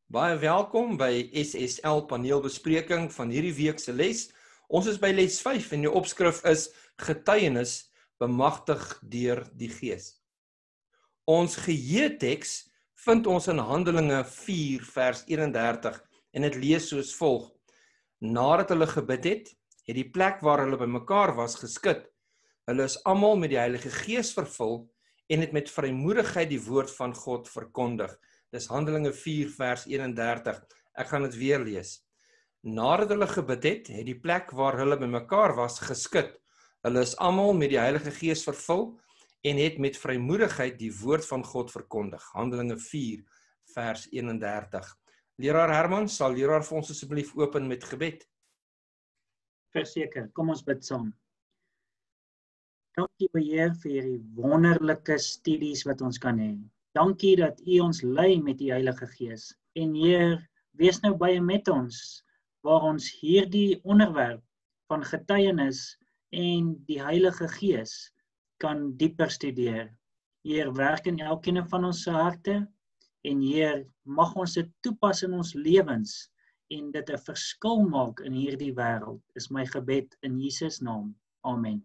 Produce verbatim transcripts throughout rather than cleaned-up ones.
Baie welkom by S S L paneelbespreking van hierdie week se les. Ons is by les vyf en die opskrif is getuienis bemagtig deur die Gees. Ons geheeteks vind ons in Handelinge vier vers eenendertig en dit lees soos volg: Nadat hulle gebid het, het die plek waar hulle bymekaar was geskud. Hulle is almal met die Heilige Gees vervul en het met vrymoedigheid die woord van God verkondig. Dis Handelinge vier vers eenendertig. Ek gaan dit weer lees. Nadat hulle gebid het, het die plek waar hulle bymekaar was geskud. Hulle is almal met die Heilige Gees vervul en het met vrymoedigheid die woord van God verkondig. Handelinge vier vers eenendertig. Leraar Herman, sal leraar vir ons asseblief open met gebed? Verseker, kom ons bid saam. Dankie Heer vir hierdie wonderlike studies wat ons kan hê. Dankie dat U ons lei met die Heilige Gees. En Heer, wees nou by met ons, waar ons hierdie onderwerp van getuienis en die Heilige Gees kan dieper studeer. Heer, werk in elkeen van ons se harte, en Heer, mag ons dit toepas in ons lewens, en dit 'n verskil maak in hierdie wêreld, is my gebed in Jesus naam. Amen.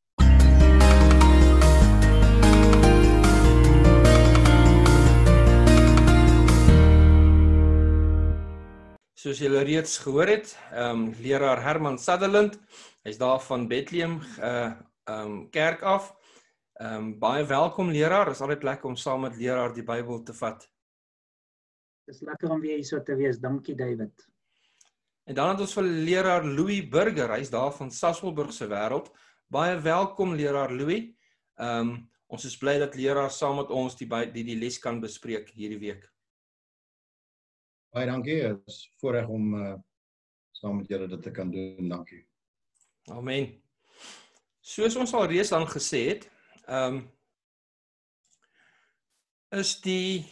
Soos julle reeds gehoor het, um, leraar Herman Sutherland, hy's daar van Bethlehem uh, um, kerk af. Um, baie welkom leraar, is altyd lekker om saam met leraar die Bybel te vat. Dis lekker om weer hier so te wees, dankie David. En dan het ons vir leraar Louis Burger, hy's daar van Sasolburg se wêreld. Baie welkom leraar Louis. Um, ons is bly dat leraar saam met ons die, die, die les kan bespreek hierdie week. Baie dankie, het is voorreg om uh, saam met julle dit te kan doen, dankie. Amen. Soos ons al reeds dan gesê het, um, is die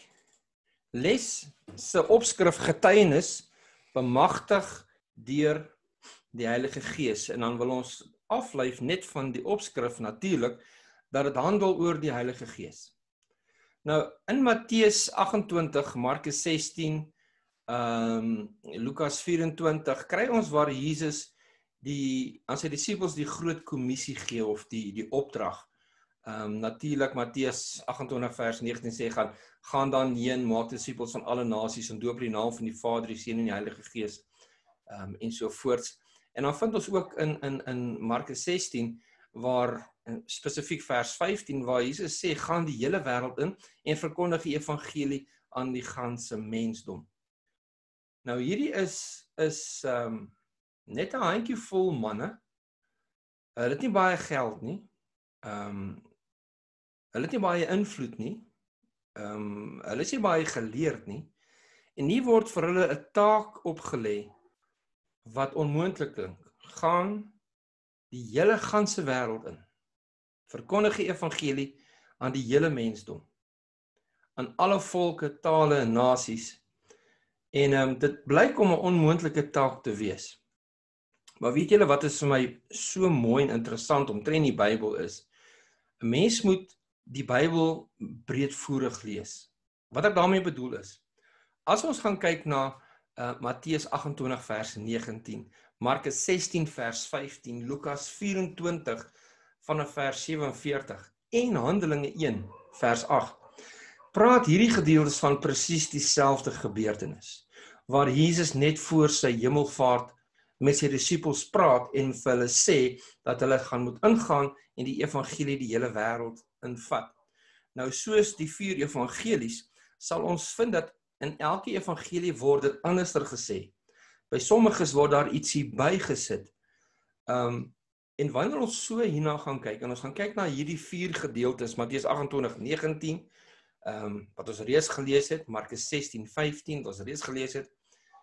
les se opskrif getuienis bemagtig deur die Heilige Gees. En dan wil ons aflei net van die opskrif natuurlik, dat dit handel oor die Heilige Gees. Nou, in Matteus agt-en-twintig, Markus sestien, Um, Lukas vyf-en-twintig, kry ons waar Jesus die, aan sy disippels die groot kommissie gee, of die, die opdrag. Um, Natuurlik, Matteus agt-en-twintig vers negentien sê, gaan, gaan dan heen, maak disippels van alle nasies, en doop die naam van die Vader, die Seun en die Heilige Gees, um, en sovoorts. En dan vind ons ook in, in, in Markus sestien, waar, spesifiek vers vyftien, waar Jesus sê, gaan die hele wêreld in, en verkondig die evangelie aan die ganse mensdom. Nou hierdie is, is um, net 'n handjievol manne. Hulle het nie baie geld nie. Um, hulle het nie baie invloed nie. Um, hulle is nie baie geleerd nie. En hier word vir hulle 'n taak opgelê wat onmoontlik klink. Gaan die hele ganse wêreld in. Verkondig die evangelie aan die hele mensdom. Aan alle volke, tale en nasies. En um, dit blyk om 'n onmoontlike taak te wees. Maar weet julle wat is vir my so mooi en interessant omtrent die Bybel is? 'n Mens moet die Bybel breedvoerig lees. Wat ek daarmee bedoel is, as ons gaan kyk na uh, Matteus agt-en-twintig vers negentien, Markus sestien vers vyftien, Lukas vyf-en-twintig vanaf vers sewe en veertig en Handelinge een vers agt, praat hierdie gedeeltes van presies dieselfde gebeurtenis, waar Jesus net voor sy hemelvaart met sy disippels praat en vir hulle sê dat hulle gaan moet ingaan en die evangelie die hele wêreld invat. Nou soos die vier evangelies sal ons vind dat in elke evangelie word dit anderster gesê. By sommiges word daar ietsie bygesit. Um, en wanneer ons so hierna gaan kyk, en ons gaan kyk na hierdie vier gedeeltes, Matteus agt-en-twintig negentien, Um, wat ons reeds gelees het, Markus sestien vyftien, wat ons reeds gelees het.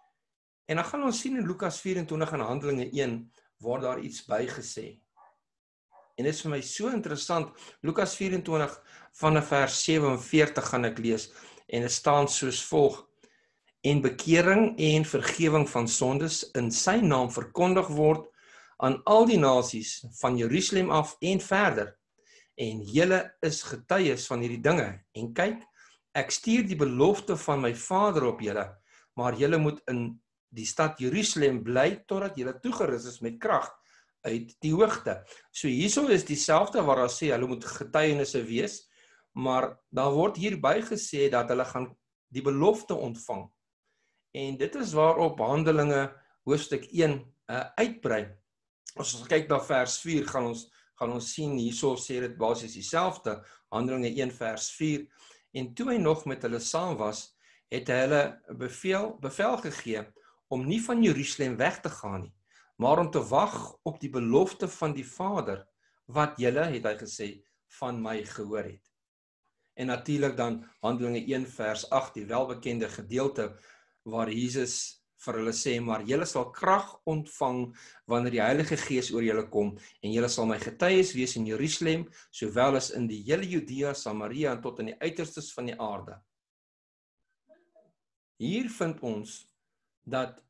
En dan gaan ons sien in Lukas vyf-en-twintig en Handelinge een, word daar iets bygesê. En dit is vir my so interessant, Lukas vyf-en-twintig vanaf vers sewe en veertig gaan ek lees, en dit staan soos volg: En bekering en vergewing van sondes in sy naam verkondig word aan al die nasies van Jerusalem af en verder. En julle is getuies van hierdie dinge. En kyk, ek stuur die belofte van my Vader op julle, maar julle moet in die stad Jerusalem bly totdat julle toegerus is met krag uit die hoogte. So hierso is dieselfde waar daar sê hulle moet getuienisse wees, maar daar word hierby gesê dat hulle gaan die belofte ontvang. En dit is waarop Handelinge hoofstuk een uh, uitbrei. As ons kyk na vers vier, gaan ons gaan ons sien hierso sê dit basies dieselfde, Handelinge een vers vier. En toe hy nog met hulle saam was, het hy hulle beveel bevel gegee om nie van Jerusalem weg te gaan nie, maar om te wag op die belofte van die Vader, wat julle, het hy gesê, van my gehoor het. En natuurlik dan Handelinge een vers agt, die welbekende gedeelte waar Jesus vir hulle sê, maar julle sal krag ontvang wanneer die Heilige Gees oor julle kom, en julle sal my getuies wees in Jerusalem, sowel as in die hele Judea, Samaria en tot in die uiterstes van die aarde. Hier vind ons dat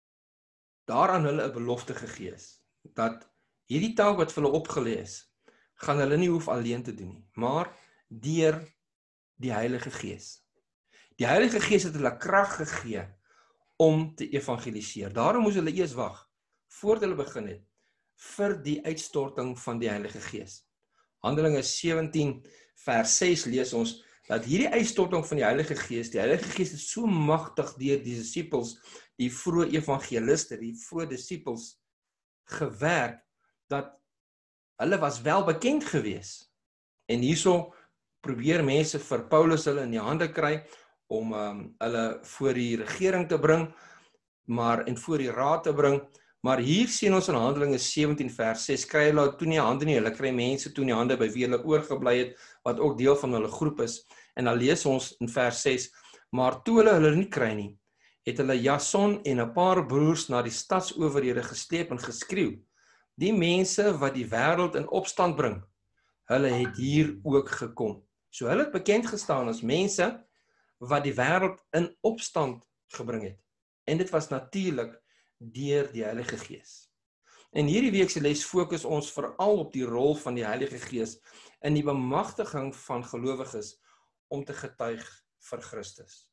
daar aan hulle 'n belofte gegee is, dat hierdie taak wat vir hulle opgelê is, gaan hulle nie hoef alleen te doen nie, maar deur die Heilige Gees. Die Heilige Gees het hulle krag gegee om te evangeliseer. Daarom moes hulle eers wag, voordat hulle begin het, vir die uitstorting van die Heilige Gees. Handelinge sewentien vers ses lees ons, dat hierdie uitstorting van die Heilige Gees, die Heilige Gees is so magtig deur die disippels, die vroeë evangeliste, die vroeë disippels gewerk, dat hulle was wel bekend gewees. En hierso probeer mense vir Paulus hulle in die hande kry, om um, hulle voor die regering te bring, maar en voor die raad te bring, maar hier sien ons in Handelinge sewentien vers ses, kry hulle toe nie hande nie, hulle kry mense toe nie hande by wie hulle oorgebly het, wat ook deel van hulle groep is, en dan lees ons in vers ses, maar toe hulle hulle nie kry nie, het hulle Jason en 'n paar broers na die stadsowerhede gesleep en geskreeu, die mense wat die wêreld in opstand bring, hulle het hier ook gekom. So hulle het bekend gestaan as mense wat die wêreld in opstand gebring het. En dit was natuurlik deur die Heilige Gees. En hierdie week se les fokus ons veral op die rol van die Heilige Gees in die bemagtiging van gelowiges om te getuig vir Christus.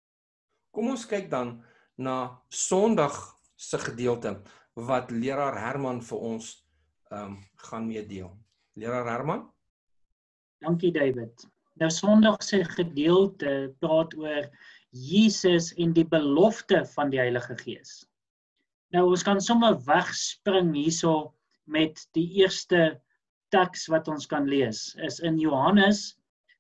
Kom ons kyk dan na Sondag se gedeelte wat leraar Herman vir ons um, gaan meedeel. Leraar Herman? Dankie David. Nou Sondag se gedeelte praat oor Jesus en die belofte van die Heilige Gees. Nou ons kan sommer wegspring hierso met die eerste teks wat ons kan lees, is in Johannes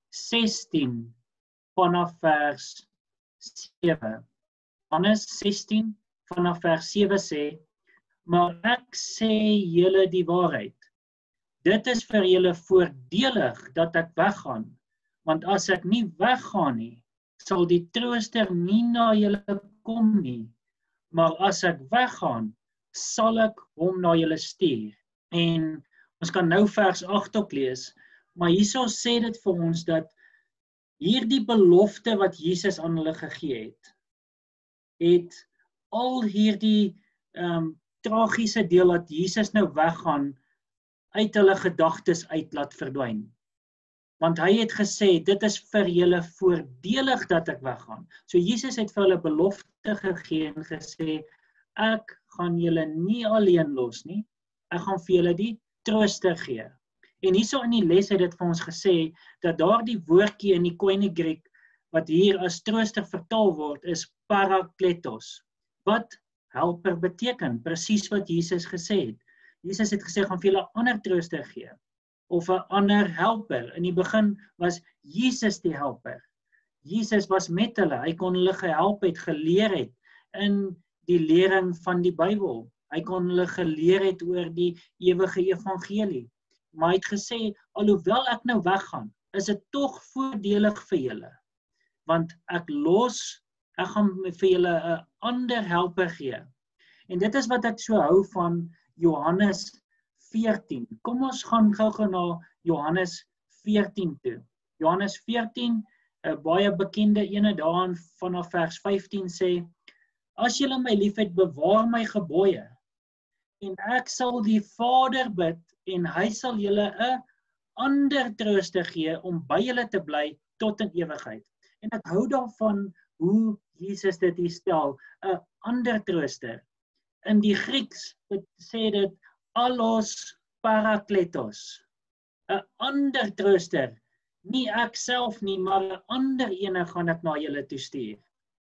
sestien vanaf vers sewe. Johannes sestien vanaf vers sewe sê, maar ek sê julle die waarheid. Dit is vir julle voordelig dat ek weggaan, want as ek nie weggaan nie, sal die trooster nie na julle kom nie, maar as ek weggaan, sal ek hom na julle stuur. En ons kan nou vers agt ook lees, maar hierso sê dit vir ons dat hierdie belofte wat Jesus aan hulle gegee het, het al hierdie um, tragiese deel dat Jesus nou weggaan, uit hulle gedagtes uit laat verdwyn. Want hy het gesê, dit is vir julle voordelig dat ek weggaan. So Jesus het vir hulle belofte gegee en gesê, ek gaan julle nie alleen los nie, ek gaan vir julle die trooster gee. En hierso in die les het dit vir ons gesê, dat daardie woordjie in die Koine Griek, wat hier as trooster vertaal word, is parakletos, wat helper beteken, presies wat Jesus gesê het. Jesus het gesê, gaan vir julle 'n ander trooster gee, of 'n ander helper. In die begin was Jesus die helper. Jesus was met hulle, hy kon hulle gehelp het, geleer het, in die lering van die Bybel. Hy kon hulle geleer het oor die ewige evangelie. Maar hy het gesê, alhoewel ek nou weggaan, is dit tog voordelig vir julle. Want ek los, ek gaan vir julle 'n ander helper gee. En dit is wat ek so hou van Johannes veertien. Kom ons gaan gou-gou na Johannes veertien toe. Johannes veertien, 'n baie bekende ene daarin vanaf vers vyftien sê, as julle my liefhet, bewaar my gebooie, en ek sal die Vader bid, en hy sal julle 'n ander trooster gee om by julle te bly tot in ewigheid. En ek hou daarvan hoe Jesus dit hier stel, 'n ander trooster. In die Grieks sê dit allos parakletos, 'n ander trooster, nie ek self nie, maar 'n ander ene gaan ek na julle toe stuur.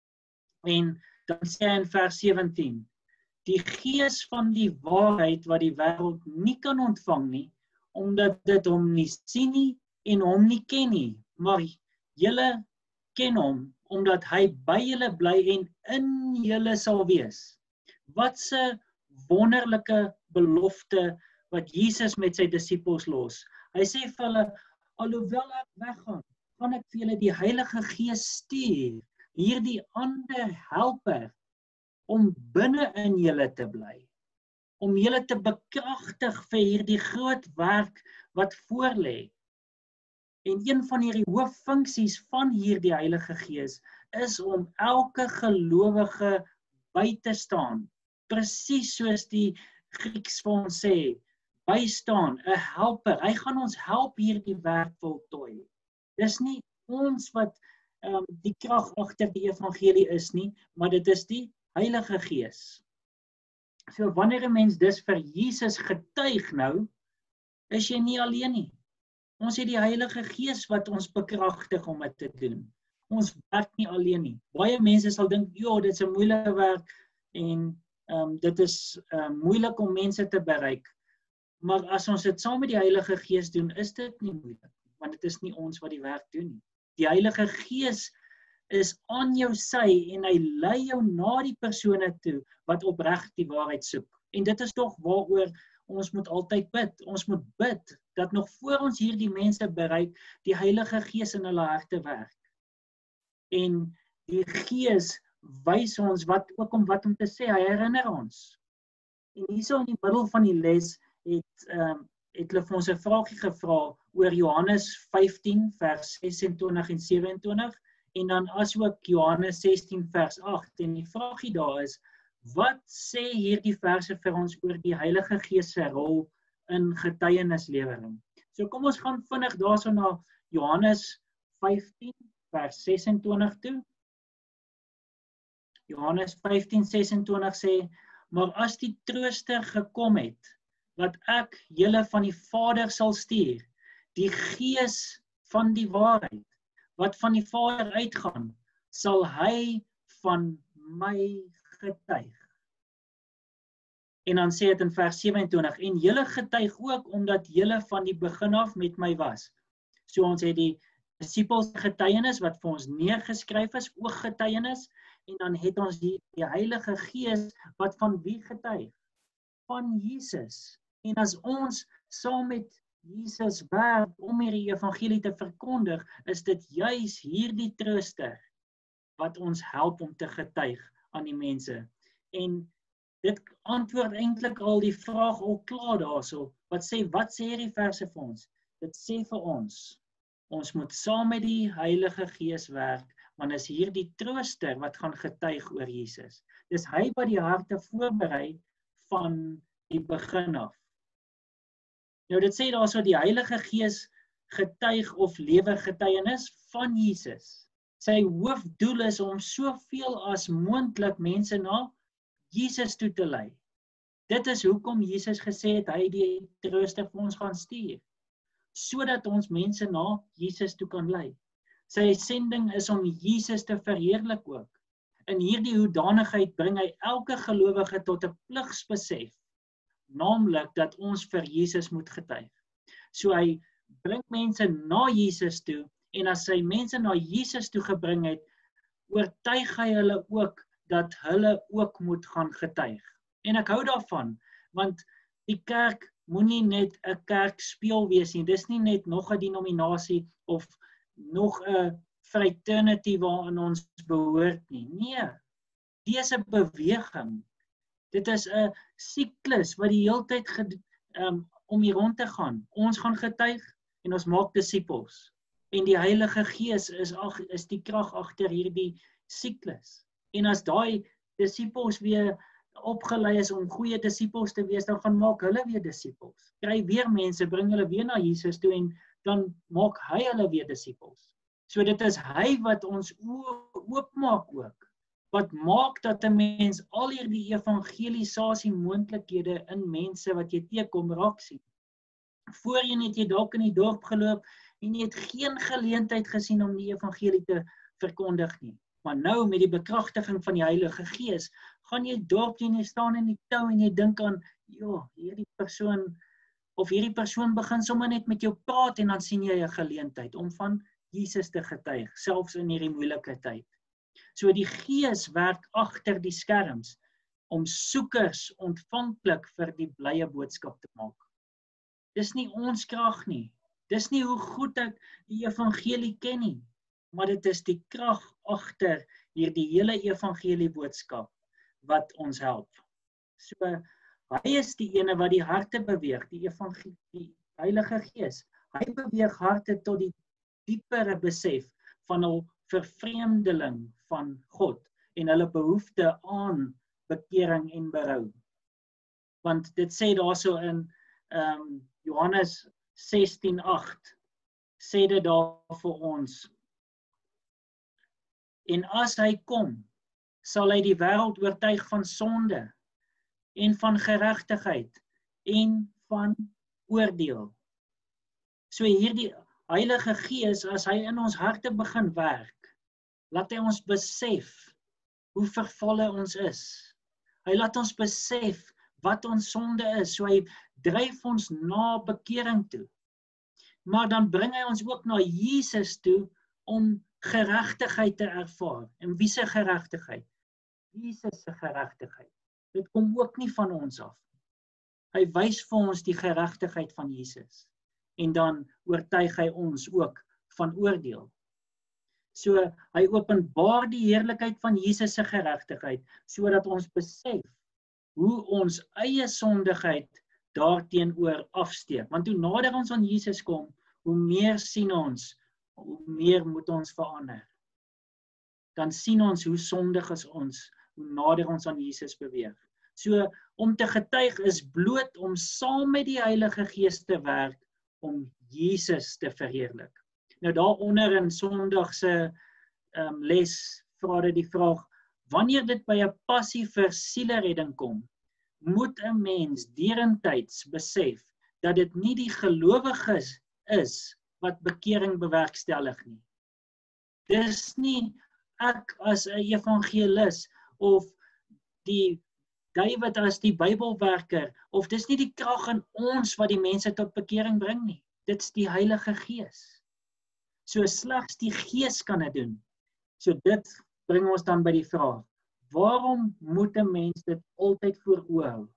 En dan sê hy in vers sewentien, die gees van die waarheid wat die wêreld nie kan ontvang nie, omdat dit hom nie sien nie en hom nie ken nie, maar julle ken hom, omdat hy by julle bly en in julle sal wees. Wat 'n wonderlike belofte wat Jesus met sy disippels los. Hy sê vir hulle, alhoewel ek weggaan, gaan ek vir julle die Heilige Gees stuur, hierdie ander helper, om binne in julle te bly, om julle te bekragtig vir hierdie groot werk wat voorlê. En een van hierdie hooffunksies van hierdie Heilige Gees is om elke gelowige by te staan, presies soos die Grieks vir ons sê, bystaan, 'n helper. Hy gaan ons help hierdie werk voltooi. Dis nie ons wat um, die krag agter die evangelie is nie, maar dit is die Heilige Gees. So wanneer 'n mens dus vir Jesus getuig nou, is jy nie alleen nie. Ons het die Heilige Gees wat ons bekragtig om dit te doen. Ons werk nie alleen nie. Baie mense sal dink, ja, dit is 'n moeilike werk en um, dit is um, moeilik om mense te bereik. Maar as ons dit saam met die Heilige Gees doen, is dit nie moeilik, want dit is nie ons wat die werk doen nie. Die Heilige Gees is aan jou sy en hy lei jou na die persone toe wat opreg die waarheid soek. En dit is tog waaroor ons moet altyd bid. Ons moet bid dat nog voor ons hierdie mense bereik, die Heilige Gees in hulle harte werk. En die Gees wys ons wat ook om wat om te sê, hy herinner ons. En hierso in die middel van die les het um, het hulle vir ons 'n vraagie gevra oor Johannes vyftien vers sesentwintig en sewe-en-twintig en dan asook Johannes sestien vers agt en die vraagie daar is, wat sê hierdie verse vir ons oor die Heilige Gees se rol in getuienislewering? So kom ons gaan vinnig daarso na Johannes vyftien vers sesentwintig toe. Johannes vyftien sesentwintig sê, maar as die trooster gekom het, wat ek julle van die Vader sal stuur, die Gees van die waarheid, wat van die Vader uitgaan, sal hy van my getuig. En dan sê dit in vers sewe-en-twintig, en julle getuig ook, omdat julle van die begin af met my was. So ons het die disippels getuienis, wat vir ons neergeskryf is, ook getuienis, en dan het ons die, die Heilige Gees, wat van wie getuig? Van Jesus. En as ons saam met Jesus werk om hierdie evangelie te verkondig, is dit juis hierdie trooster wat ons help om te getuig aan die mense. En dit antwoord eintlik al die vraag al klaar daarso, wat sê, wat sê hierdie verse vir ons? Dit sê vir ons, ons moet saam met die Heilige Gees werk, want is hierdie trooster wat gaan getuig oor Jesus. Dis hy wat die harte voorberei van die begin af. Nou dit sê daarso die Heilige Gees getuig of lewe getuienis van Jesus. Sy hoofdoel is om soveel as moontlik mense na Jesus toe te lei. Dit is hoekom Jesus gesê het hy die trooster vir ons gaan stuur, sodat ons mense na Jesus toe kan lei. Sy sending is om Jesus te verheerlik ook. In hierdie hoedanigheid bring hy elke gelowige tot 'n pligsbesef, naamlik dat ons vir Jesus moet getuig. So hy bring mense na Jesus toe, en as hy mense na Jesus toe gebring het, oortuig hy hulle ook, dat hulle ook moet gaan getuig. En ek hou daarvan, want die kerk moenie net 'n kerkspeel wees nie, dis nie net nog 'n denominasie, of nog 'n fraternity waarin ons behoort nie. Nee, dit is 'n beweging. Dit is 'n siklus wat die hele tyd um, om hier rond te gaan. Ons gaan getuig en ons maak disippels. En die Heilige Gees is, ag, is die krag agter hierdie siklus. En as daai disippels weer opgelei is om goeie disippels te wees, dan gaan maak hulle weer disippels. Kry weer mense, bring hulle weer na Jesus toe en dan maak hy hulle weer disippels. So dit is hy wat ons oopmaak ook wat maak dat 'n mens al hierdie evangelisasie moontlikhede in mense wat jy teekom raak sien. Voorheen het jy dalk in die dorp geloop en jy het geen geleentheid gesien om die evangelie te verkondig nie. Maar nou met die bekragtiging van die Heilige Gees, gaan jy dorp en jy staan in die tou en jy dink aan, ja, hierdie persoon of hierdie persoon begin sommer net met jou praat en dan sien jy 'n geleentheid om van Jesus te getuig, selfs in hierdie moeilike tyd. So die Gees werk agter die skerms om soekers ontvanklik vir die blye boodskap te maak. Dis nie ons krag nie. Dis nie hoe goed ek die evangelie ken nie, maar dit is die krag agter hierdie hele evangelie boodskap wat ons help. So hy is die ene wat die harte beweeg, die evangelie, die Heilige Gees. Hy beweeg harte tot die diepere besef van 'n vervreemdeling van God en hulle behoefte aan bekering en berou. Want dit sê daarso in um, Johannes sestien agt, sê dit daar vir ons. En as hy kom, sal hy die wêreld oortuig van sonde en van geregtigheid en van oordeel. So hierdie Heilige Gees, as hy in ons harte begin werk, laat hy ons besef hoe vervalle ons is. Hy laat ons besef wat ons sonde is, so hy dryf ons na bekering toe. Maar dan bring hy ons ook na Jesus toe om geregtigheid te ervaar. En wie se geregtigheid? Jesus se geregtigheid. Dit kom ook nie van ons af. Hy wys vir ons die geregtigheid van Jesus. En dan oortuig hy ons ook van oordeel. So hy openbaar die heerlikheid van Jesus se geregtigheid, sodat ons besef hoe ons eie sondigheid daarteenoor afsteek. Want hoe nader ons aan Jesus kom, hoe meer sien ons, hoe meer moet ons verander. Dan sien ons hoe sondig is ons, hoe nader ons aan Jesus beweeg. So om te getuig is bloot om saam met die Heilige Gees te werk om Jesus te verheerlik. Nou daaronder in Sondag se um, les vra dit die vraag, wanneer dit by 'n passie vir sieleredding kom, moet 'n mens deurentijds besef dat dit nie die gelowiges is wat bekering bewerkstellig nie. Dis nie ek as 'n evangelis of die David as die Bybelwerker, of dis nie die krag in ons wat die mense tot bekering bring nie. Dit's die Heilige Gees. So slegs die Gees kan dit doen. So dit bring ons dan by die vraag, waarom moet 'n mens dit altyd voor oë hou?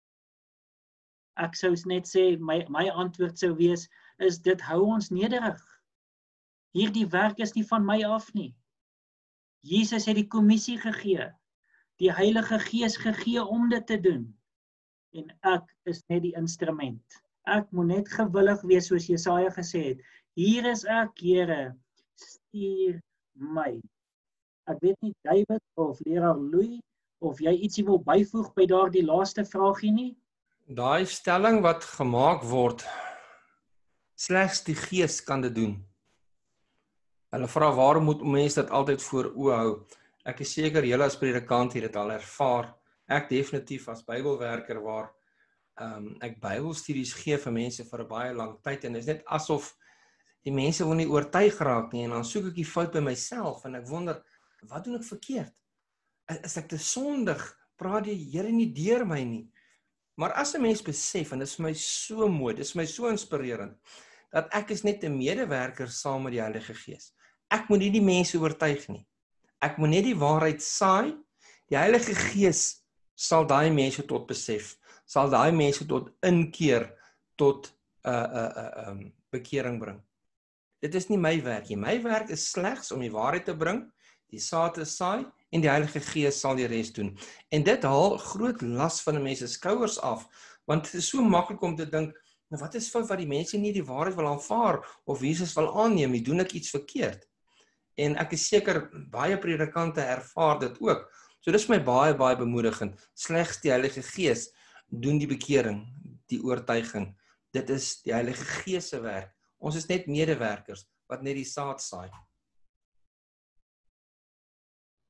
Ek sou net sê, my, my antwoord sou wees, is dit hou ons nederig. Hierdie werk is nie van my af nie. Jesus het die kommissie gegee, die Heilige Gees gegee om dit te doen. En ek is net die instrument. Ek moet net gewillig wees, soos Jesaja gesê het. Hier is ek, Here, stuur my. Ek weet nie, David of leraar Louis, of jy ietsie wil byvoeg by daardie laaste vraagie nie? Daai stelling wat gemaak word, slegs die Gees kan dit doen. Hulle vra, waarom moet mense dit altyd voor oë hou? Ek is seker, julle as predikant het dit al ervaar. Ek definitief as Bybelwerker waar um, ek Bybelstudies gee vir mense vir 'n baie lang tyd, en dit is net asof die mense wil nie oortuig raak nie, en dan soek ek die fout by myself, en ek wonder, wat doen ek verkeerd? Is ek te sondig? Praat die Here nie deur my nie? Maar as 'n mens besef, en dit is vir my so mooi, dit is vir my so inspirerend, dat ek is net 'n medewerker saam met die Heilige Gees. Ek moet nie die mense oortuig nie. Ek moet net die waarheid saai. Die Heilige Gees sal daai mense tot besef, sal daai mense tot inkeer, tot 'n uh, 'n uh, uh, um, bekering bring. Dit is nie my werk nie. My werk is slegs om die waarheid te bring, die saad te saai, en die Heilige Gees sal die res doen. En dit haal groot las van die mense skouers af, want dit is so maklik om te dink, nou wat is fout wat die mense nie die waarheid wil aanvaar, of Jesus wil aanneem, nie doen ek iets verkeerd. En ek is seker, baie predikante ervaar dit ook. So dis my baie, baie bemoedigend. Slegs die Heilige Gees doen die bekering, die oortuiging. Dit is die Heilige Gees se werk. Ons is net medewerkers, wat net die saad saai.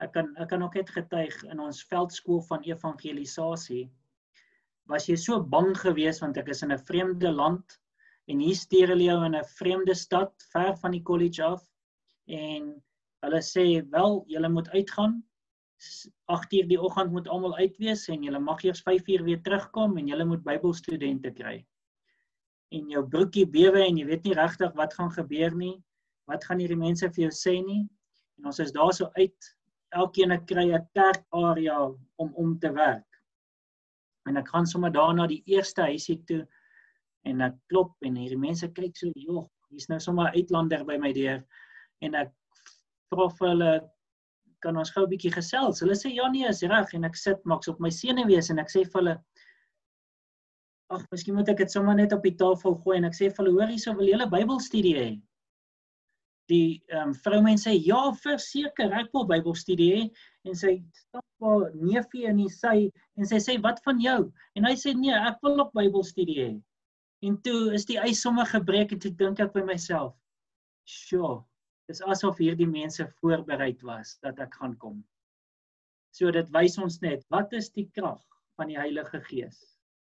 Ek kan ek kan ook net getuig in ons veldskool van evangelisasie. Was jy so bang geweest want ek is in 'n vreemde land en hier stuur hulle jou in 'n vreemde stad ver van die college af en hulle sê wel julle moet uitgaan. agt uur die oggend moet almal uit wees en julle mag eers vyf uur weer terugkom en julle moet Bybelstudente kry. En jou broekie bewe en jy weet nie regtig wat gaan gebeur nie. Wat gaan hierdie mense vir jou sê nie? En ons is daar so uit, elkeen kry 'n kerkarea om om te werk. En ek gaan sommer daar na die eerste huisie toe en ek klop en hierdie mense kyk so, joh, hier's nou sommer 'n uitlander by my deur. En ek vra vir hulle, kan ons gou 'n bietjie gesels? Hulle sê ja nee, is reg en ek sit maks op my senuwees en ek sê vir hulle, ag, miskien moet ek dit sommer net op die tafel gooi en ek sê vir hulle, hoor hierso, wil julle Bybelstudie hê? Die um, vroumense sê, ja, verseker, ek wil Bybelstudie hê. En sy stap haar neefie in die sy en sy sê, wat van jou? En hy sê, nee, ek wil ook Bybelstudie hê. En toe is die ys sommer gebreek en toe dink ek by myself, sure, dis asof hierdie mense voorbereid was dat ek gaan kom. So dit wys ons net, wat is die krag van die Heilige Gees?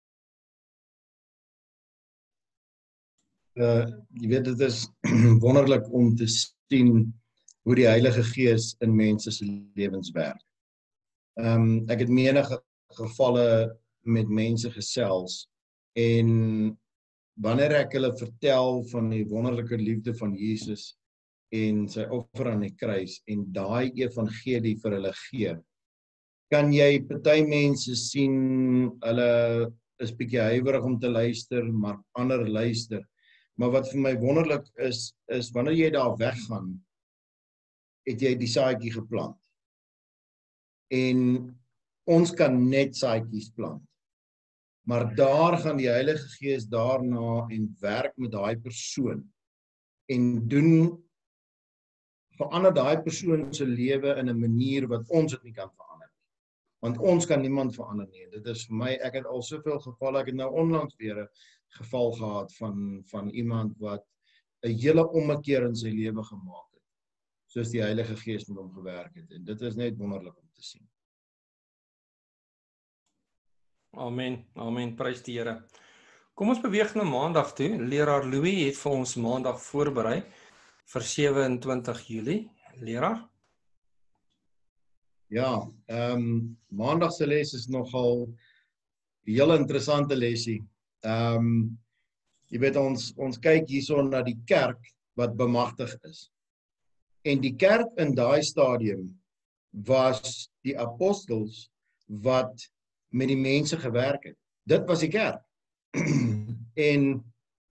Uh, jy weet, dit is wonderlik om te sien hoe die Heilige Gees in mense se lewens werk. Um, ek het menige gevalle met mense gesels en wanneer ek hulle vertel van die wonderlike liefde van Jesus en sy offer aan die kruis en daai evangelie vir hulle gee, kan jy party mense sien, hulle is bietjie huiwerig om te luister, maar ander luister. Maar wat vir my wonderlik is, is wanneer jy daar weggaan, het jy die saadjie geplant. En ons kan net saadjies plant. Maar daar gaan die Heilige Gees daarna en werk met daai persoon en doen, verander daai persoon se lewe in 'n manier wat ons dit nie kan verander nie. Want ons kan niemand verander nie. Dit is vir my, ek het al soveel gevalle, ek het nou onlangs weer 'n geval gehad van, van iemand wat 'n hele ommekeer in sy lewe gemaak het, soos die Heilige Gees met hom gewerk het. En dit is net wonderlik om te sien. Amen, amen, prys die Here. Kom ons beweeg na Maandag toe. Leraar Louis het vir ons Maandag voorberei vir sewe-en-twintig Julie. Leraar? Ja, ehm um, Maandag se les is nogal 'n heel interessante lesie. Ehm um, jy weet ons ons kyk hierso na die kerk wat bemagtig is. En die kerk in daai stadium was die apostels wat met die mense gewerk het. Dit was die kerk. En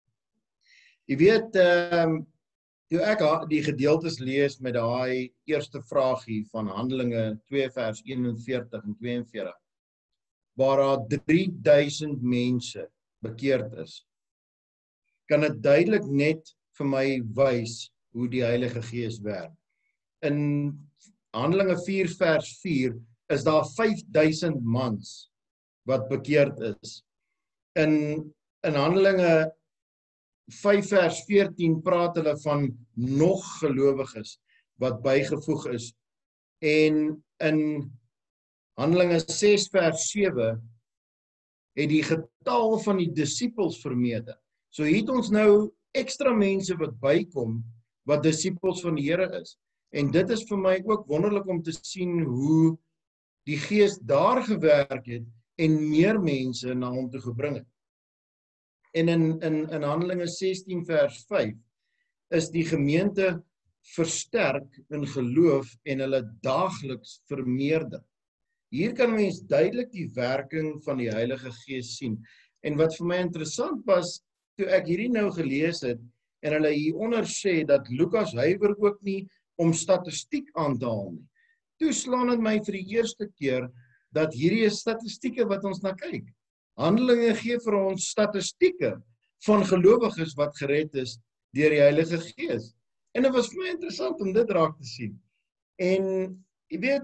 jy weet, ehm um, toe ek die gedeeltes lees met daai eerste vraagie van Handelinge twee vers eenenveertig en tweeënveertig, waar daar drie duisend mense bekeerd is, kan dit duidelik net vir my wys hoe die Heilige Gees werk. In Handelinge vier vers vier is daar vyf duisend mans wat bekeerd is. In, in Handelinge vyf vers veertien praat hulle van nog gelowiges wat bygevoeg is. En in Handelinge ses vers sewe het die getal van die disippels vermeerder. So hier het ons nou ekstra mense wat bykom wat disippels van die Here is. En dit is vir my ook wonderlik om te sien hoe die Gees daar gewerk het en meer mense na hom toe gebring het. En in, in, in Handelinge sestien vers vyf is die gemeente versterk in geloof en hulle daagliks vermeerder. Hier kan mens duidelik die werking van die Heilige Gees sien. En wat vir my interessant was, toe ek hierdie nou gelees het, en hulle hieronder sê dat Lukas huiwer ook nie om statistiek aan te haal nie. Toe slaan dit my vir die eerste keer dat hierdie is statistieke wat ons na kyk. Handelinge gee vir ons statistieke van gelowiges wat gered is deur die Heilige Gees. En dit was vir my interessant om dit raak te sien. En jy weet,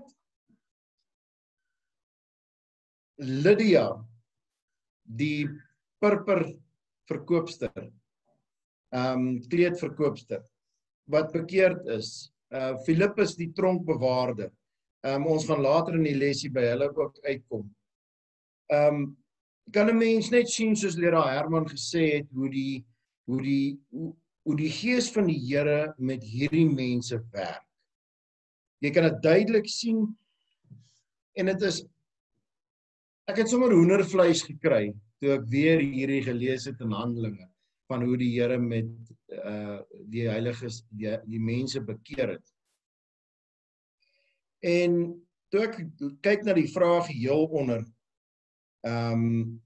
Lydia, die purper verkoopster, um, kleedverkoopster, wat bekeerd is, uh, Filippus die tronkbewaarder, Um, ons gaan later in die lesie by hulle ook uitkom. Um, kan 'n mens net sien, soos leraar Herman gesê het, hoe die, hoe die, hoe, hoe die gees van die Here met hierdie mense werk. Jy kan dit duidelik sien, en dit is, ek het sommer hoendervleis gekry, toe ek weer hierdie gelees het in Handelinge, van hoe die Here met uh, die heiliges, die, die mense bekeer het. En toe ek kyk na die vraag heel onder, um,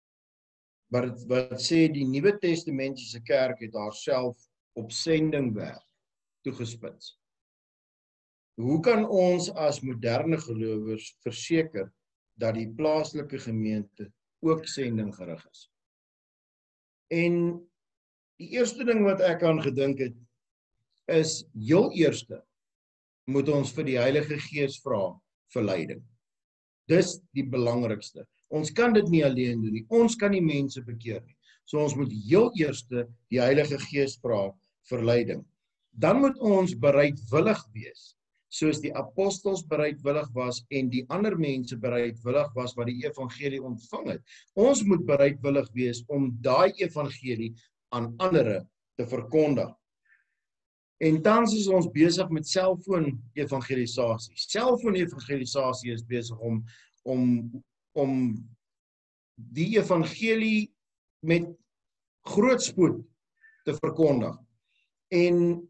wat, wat sê die Nuwe Testamentiese kerk het haarself op sendingwerk toegespits. Hoe kan ons as moderne gelowiges verseker dat die plaaslike gemeente ook sending gerig is? En die eerste ding wat ek aan gedink het, is heel eerste, moet ons vir die Heilige Gees vra vir leiding. Dis die belangrikste. Ons kan dit nie alleen doen nie. Ons kan nie mense bekeer nie. So ons moet heel eerste die Heilige Gees vra vir leiding. Dan moet ons bereidwillig wees, soos die apostels bereidwillig was en die ander mense bereidwillig was wat die evangelie ontvang het. Ons moet bereidwillig wees om daai evangelie aan ander te verkondig. En tans is ons besig met selfoon-evangelisasie. Selfoon-evangelisasie is besig om, om, om die evangelie met groot spoed te verkondig. En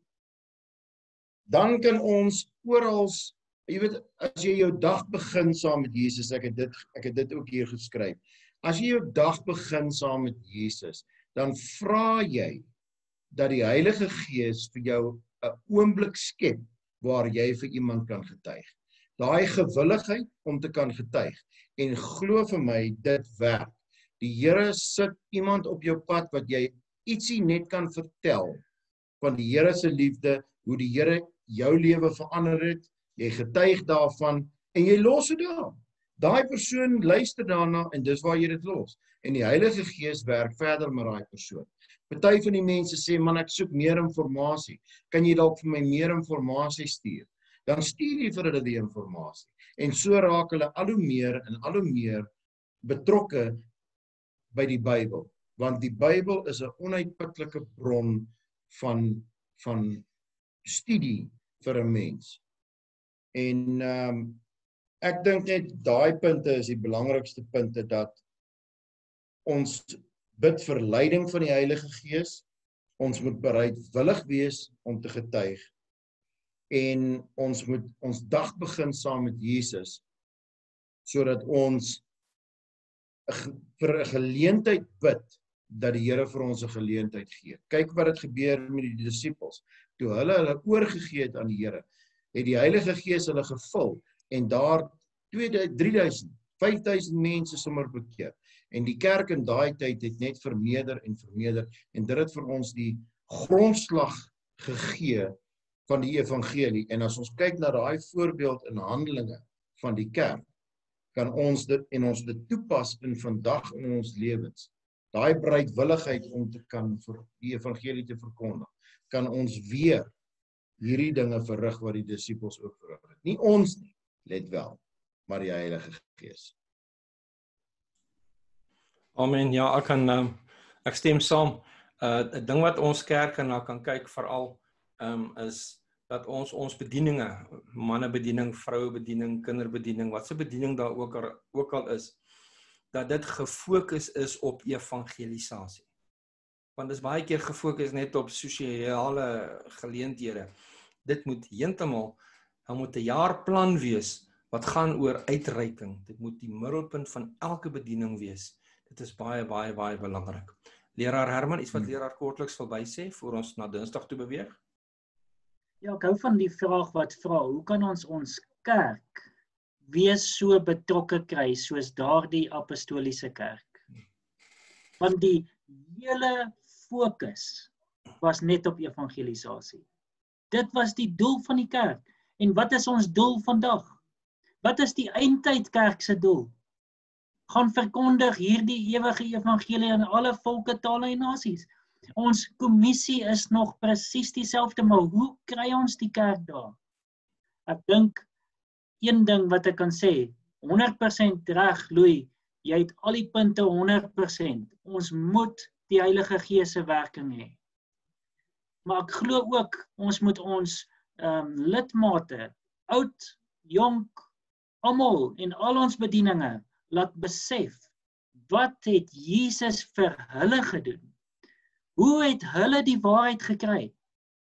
dan kan ons oral, jy weet, as jy jou dag begin saam met Jesus, ek het dit, ek het dit ook hier geskryf, as jy jou dag begin saam met Jesus, dan vra jy dat die Heilige Gees vir jou 'n oomblik skep waar jy vir iemand kan getuig. Daai gewilligheid om te kan getuig. En glo vir my, dit werk. Die Here sit iemand op jou pad wat jy ietsie net kan vertel van die Here se liefde, hoe die Here jou lewe verander het, jy getuig daarvan en jy los dit daar. Daai persoon luister daarna en dis waar jy dit los. En die Heilige Gees werk verder met daai persoon. Party van die mense sê, man, ek soek meer inligting. Kan jy dalk vir my meer inligting stuur? Dan stuur jy vir hulle die inligting. En so raak hulle al hoe meer en al hoe meer betrokke by die Bybel. Want die Bybel is 'n onuitputlike bron van, van studie vir 'n mens. En um, ek dink net daai punte is die belangrikste punte, dat ons bid vir leiding van die Heilige Gees, ons moet bereidwillig wees om te getuig, en ons moet ons dag begin saam met Jesus, sodat ons vir 'n geleentheid bid, dat die Here vir ons 'n geleentheid gee. Kyk wat het gebeur met die disippels. Toe hulle hulle oorgegee het aan die Here, het die Heilige Gees hulle gevul, en daar twee, drie duisend, vyf duisend mense sommer bekeer. En die kerk in daai tyd het net vermeerder en vermeerder, en dit het vir ons die grondslag gegee van die evangelie. En as ons kyk na daai voorbeeld in Handelinge van die kerk, kan ons dit en ons dit toepas in vandag in ons lewens. Daai bereidwilligheid om te kan vir die evangelie te verkondig, kan ons weer hierdie dinge verrig wat die disippels ook verrig het. Nie ons nie, let wel, maar die Heilige Gees. Amen. Ja, ek kan um, ek stem saam. Uh 'n ding wat ons kerk na kan kyk veral um, is dat ons ons bedieninge, mannebediening, vrouebediening, kinderbediening, wat se bediening daar ook al, ook al is, dat dit gefokus is op evangelisasie. Want dit is baie keer gefokus net op sosiale geleenthede. Dit moet heeltemal, daar moet 'n jaarplan wees wat gaan oor uitreiking. Dit moet die middelpunt van elke bediening wees. Dit is baie, baie, baie belangrik. Leraar Herman, iets wat leraar kortliks wil bysê voor ons na Dinsdag toe beweeg? Ja, ek hou van die vraag wat vra, hoe kan ons ons kerk wees so betrokke kry soos daardie apostoliese kerk? Want die hele fokus was net op evangelisasie. Dit was die doel van die kerk. En wat is ons doel vandag? Wat is die eindtydkerk se doel? Gaan verkondig hierdie ewige evangelie aan alle volke, tale en nasies. Ons kommissie is nog presies dieselfde, maar hoe kry ons die kerk daar? Ek dink een ding wat ek kan sê, honderd persent reg, Louis, jy het al die punte honderd persent. Ons moet die Heilige Gees se werking hê. Maar ek glo ook, ons moet ons um, lidmate, oud, jonk, almal en al ons bedieninge, laat besef, wat het Jesus vir hulle gedoen? Hoe het hulle die waarheid gekry?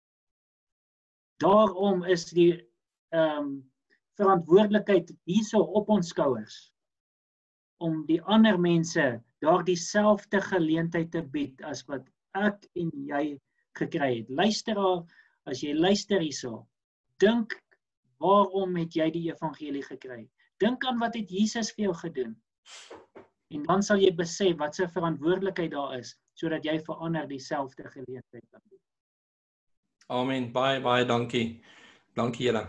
Daarom is die um, verantwoordelikheid hierso op ons skouers, om die ander mense daar dieselfde geleentheid te bied, as wat ek en jy gekry het. Luisteraar, as jy luister hierso, dink, waarom het jy die evangelie gekry? Dink aan wat het Jesus vir jou gedoen. En dan sal jy besef wat sy verantwoordelikheid daar is, sodat jy vir ander dieselfde geleentheid kan doen. Amen, baie, baie dankie. Dankie julle.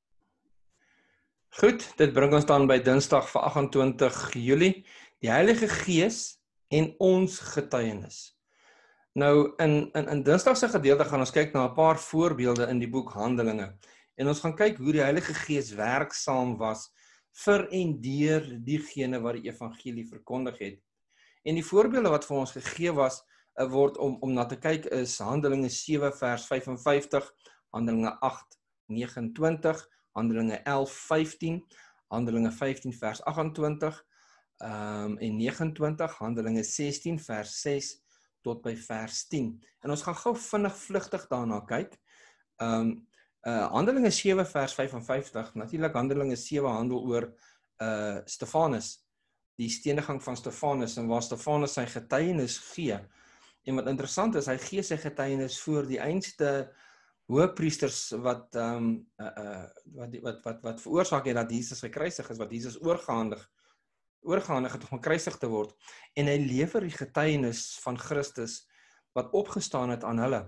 Goed, dit bring ons dan by Dinsdag vir agt-en-twintig Julie, die Heilige Gees en ons getuienis. Nou, in, in, in Dinsdag se gedeelte gaan ons kyk na 'n paar voorbeelde in die boek Handelinge. En ons gaan kyk hoe die Heilige Gees werksaam was vir en deur diegene wat die evangelie verkondig het. En die voorbeelde wat vir ons gegee was, word om, om na te kyk is Handelinge sewe vers vyf en vyftig, Handelinge agt negenentwintig, Handelinge elf vyftien, Handelinge vyftien vers agt-en-twintig um, en negenentwintig, Handelinge sestien vers ses tot by vers tien. En ons gaan gou vinnig vlugtig daarna kyk. Um, uh, Handelinge sewe vers vyf en vyftig, natuurlik Handelinge sewe handel oor uh, Stefanus, die stenigang van Stefanus, en waar Stefanus sy getuienis gee. En wat interessant is, hy gee sy getuienis voor die einste hoëpriesters wat, um, uh, uh, wat, wat, wat, wat veroorsaak het dat Jesus gekruisig is, wat Jesus oorgehandig, oorgehandig het om gekruisig te word. En hy lewer die getuienis van Christus wat opgestaan het aan hulle.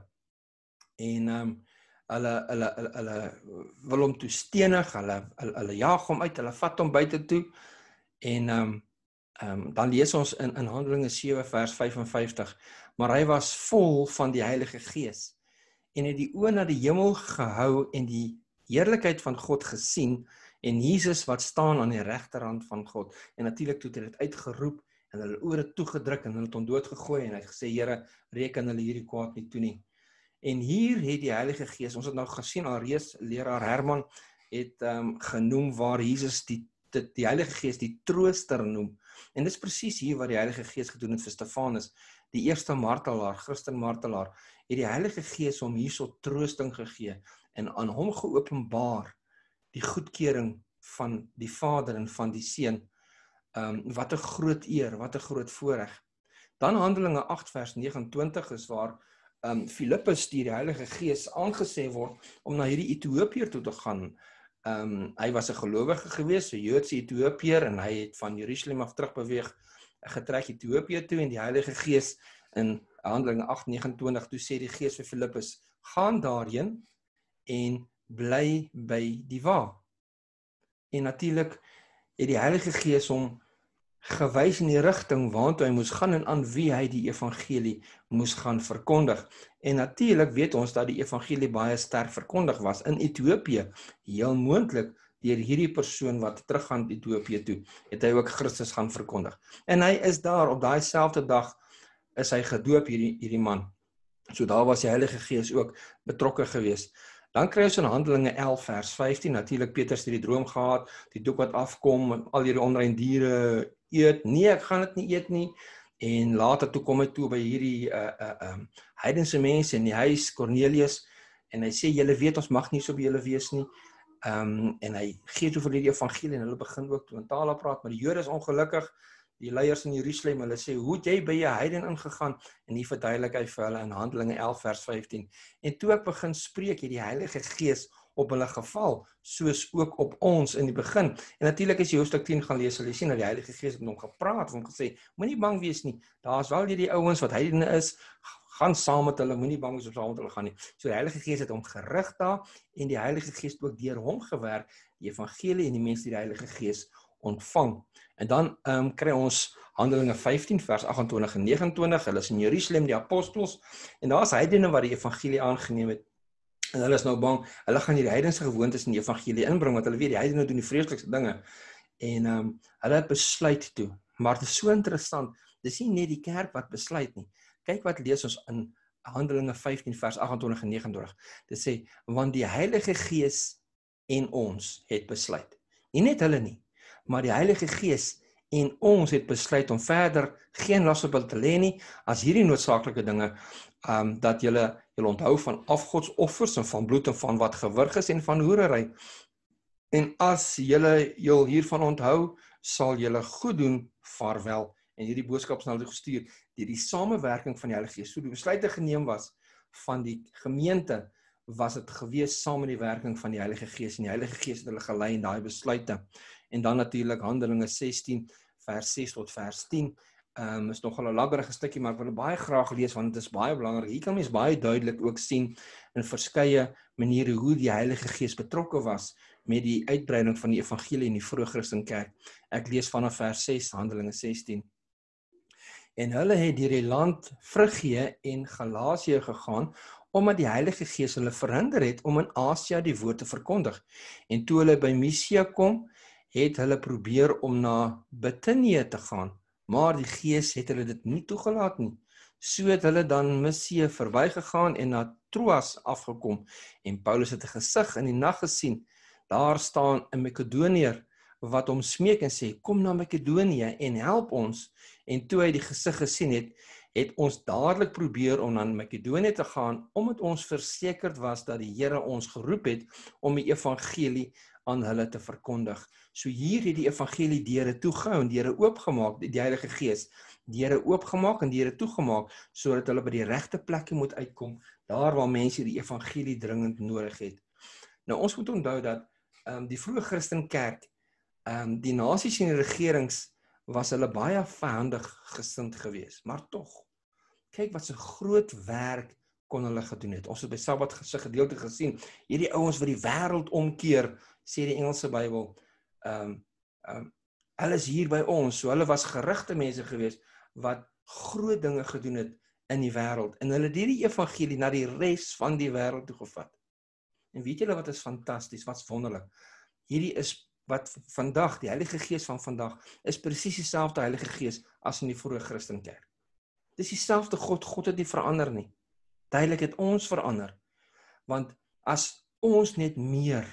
En um, hulle, hulle, hulle, hulle wil hom toe stenig, hulle, hulle, hulle jaag hom uit, hulle vat hom buite toe. En um, um, dan lees ons in, in Handelinge sewe vers vyf en vyftig, maar hy was vol van die Heilige Gees en het die oë na die hemel gehou en die heerlikheid van God gesien en Jesus wat staan aan die regterhand van God. En natuurlik toe het hy dit uitgeroep en hulle ore toegedruk en hulle het hom doodgegooi en hy het gesê, Here, reken hulle hierdie kwaad nie toe nie. En hier het die Heilige Gees, ons het nou gesien alreeds, leraar Herman het um, genoem waar Jesus die, die, die Heilige Gees die trooster noem. En dit is presies hier wat die Heilige Gees gedoen het vir Stefanus, die eerste martelaar, Christen martelaar, het die Heilige Gees hom hierso troosting gegee en aan hom geopenbaar die goedkeuring van die Vader en van die Seun. Um, wat 'n groot eer, wat 'n groot voorreg. Dan Handelinge agt vers negenentwintig is waar um, Filippus deur die Heilige Gees aangesê word om na hierdie Ethiopiër toe te gaan. Um, hy was 'n gelowige gewees, 'n Joodse Ethiopiër, en hy het van Jerusalem af terugbeweeg, getrek Ethiopië toe, en die Heilige Gees in Handelinge agt negenentwintig, toe sê die Gees vir Filippus, gaan daarheen en bly by die wa. En natuurlik het die Heilige Gees hom gewys in die rigting waartoe hy moes gaan en aan wie hy die evangelie moes gaan verkondig. En natuurlik weet ons dat die evangelie baie sterk verkondig was in Ethiopië, heel moontlik deur hierdie persoon wat teruggaan Ethiopië toe, het hy ook Christus gaan verkondig. En hy is daar, op daai selfde dag is hy gedoop, hierdie, hierdie man. So daar was die Heilige Gees ook betrokke gewees. Dan kry ons in Handelinge elf vers vyftien, natuurlik Petrus het die droom gehad, die doek wat afkom, al hierdie onrein diere eet, nee, ek gaan dit nie eet nie, en later toe kom hy toe by hierdie uh, uh, um, heidense mense in die huis, Cornelius, en hy sê, julle weet, ons mag nie so by julle wees nie, um, en hy gee toe vir die evangelie, en hulle begin ook toe in tale praat, maar die Jode is ongelukkig, die leiers in Jerusalem, hulle sê, hoe het jy by jy heiden ingegaan? En hier verduidelik hy vir hulle in Handelinge elf vers vyftien. En toe ek begin spreek, het die Heilige Gees op hulle geval, soos ook op ons in die begin. En natuurlik as jy hoofstuk tien gaan lees, sal jy sien dat die Heilige Gees het met hom gepraat, en hom gesê, moenie bang wees nie, daar is wel hierdie ouens wat heidene is, gaan saam met hulle, moenie bang wees om saam met hulle gaan nie. So die Heilige Gees het hom gerig daar, en die Heilige Gees het ook deur hom gewerk, die evangelie en die mense die die Heilige Gees ontvang. En dan um, kry ons Handelinge vyftien vers agt-en-twintig en negenentwintig, hulle is in Jerusalem, die apostels, en daar is heidene wat die evangelie aangeneem het, En hulle is nou bang, hulle gaan hierdie heidense gewoontes in die evangelie inbring, want hulle weet die heidene doen die vreeslikste dinge. En um, hulle het besluit toe. Maar dit is so interessant, dis nie net die kerk wat besluit nie. Kyk wat lees ons in Handelinge vyftien vers agt en twintig en nege en twintig. Dit sê, want die Heilige Gees en ons het besluit. Nie net hulle nie, maar die Heilige Gees en ons het besluit om verder geen las op hulle te lê nie, as hierdie noodsaaklike dinge, um, dat julle julle onthou van afgodsoffers en van bloed en van wat gewurg is en van hoerery. En as julle jul hiervan onthou, sal julle goed doen, vaarwel. En hierdie boodskap is nou gestuur deur die samewerking van die Heilige Gees. So die besluite geneem was van die gemeente, was dit gewees saam met die werking van die Heilige Gees. En die Heilige Gees het hulle gelei in daai besluite. En dan natuurlik Handelinge sestien vers ses tot vers tien. Um, is nogal 'n langerige stukkie, maar ek wil dit baie graag lees want dit is baie belangrik. Hier kan mens baie duidelik ook sien in verskeie maniere hoe die Heilige Gees betrokke was met die uitbreiding van die evangelie in die vroeë Christenkerk. Ek lees vanaf vers ses, Handelinge sestien. En hulle het deur die land Frigië en Galasië gegaan, omdat die Heilige Gees hulle verhinder het om in Asia die woord te verkondig. En toe hulle by Misia kom, het hulle probeer om na Bitinië te gaan, maar die Gees het hulle dit nie toegelaat nie. So het hulle dan Misia verbygegaan en na Troas afgekom, en Paulus het 'n gesig in die nag gesien. Daar staan 'n Makedoniër wat hom smeek en sê, kom na Makedonië en help ons. En toe hy die gesig gesien het, het ons dadelik probeer om na Makedonië te gaan, omdat ons versekerd was dat die Here ons geroep het om die evangelie aan hulle te verkondig. So hier het die evangelie deure toegehou en deure oopgemaak, die Heilige Gees, deure oopgemaak en deure toegemaak, sodat hulle by die regte plekke moet uitkom, daar waar mense die evangelie dringend nodig het. Nou ons moet onthou dat um, die vroeë Christenkerk, um, die nasies en die regerings, was hulle baie vyandig gesind gewees, maar tog, kyk wat so groot werk kon hulle gedoen het. Ons het by Sabbat se gedeelte gesien, hierdie ouens wat die wêreld omkeer, sê die Engelse Bybel, um, um, hulle is hier by ons, so hulle was gerigte mense gewees, wat groot dinge gedoen het in die wêreld, en hulle het die evangelie na die res van die wêreld toe gevat. En weet julle wat is fantasties, wat is wonderlik? Hierdie is wat vandag, die Heilige Gees van vandag, is presies dieselfde Heilige Gees as in die vroeë Christenkerk. Dis dieselfde God, God het nie verander nie. Duidelik het ons verander. Want as ons net meer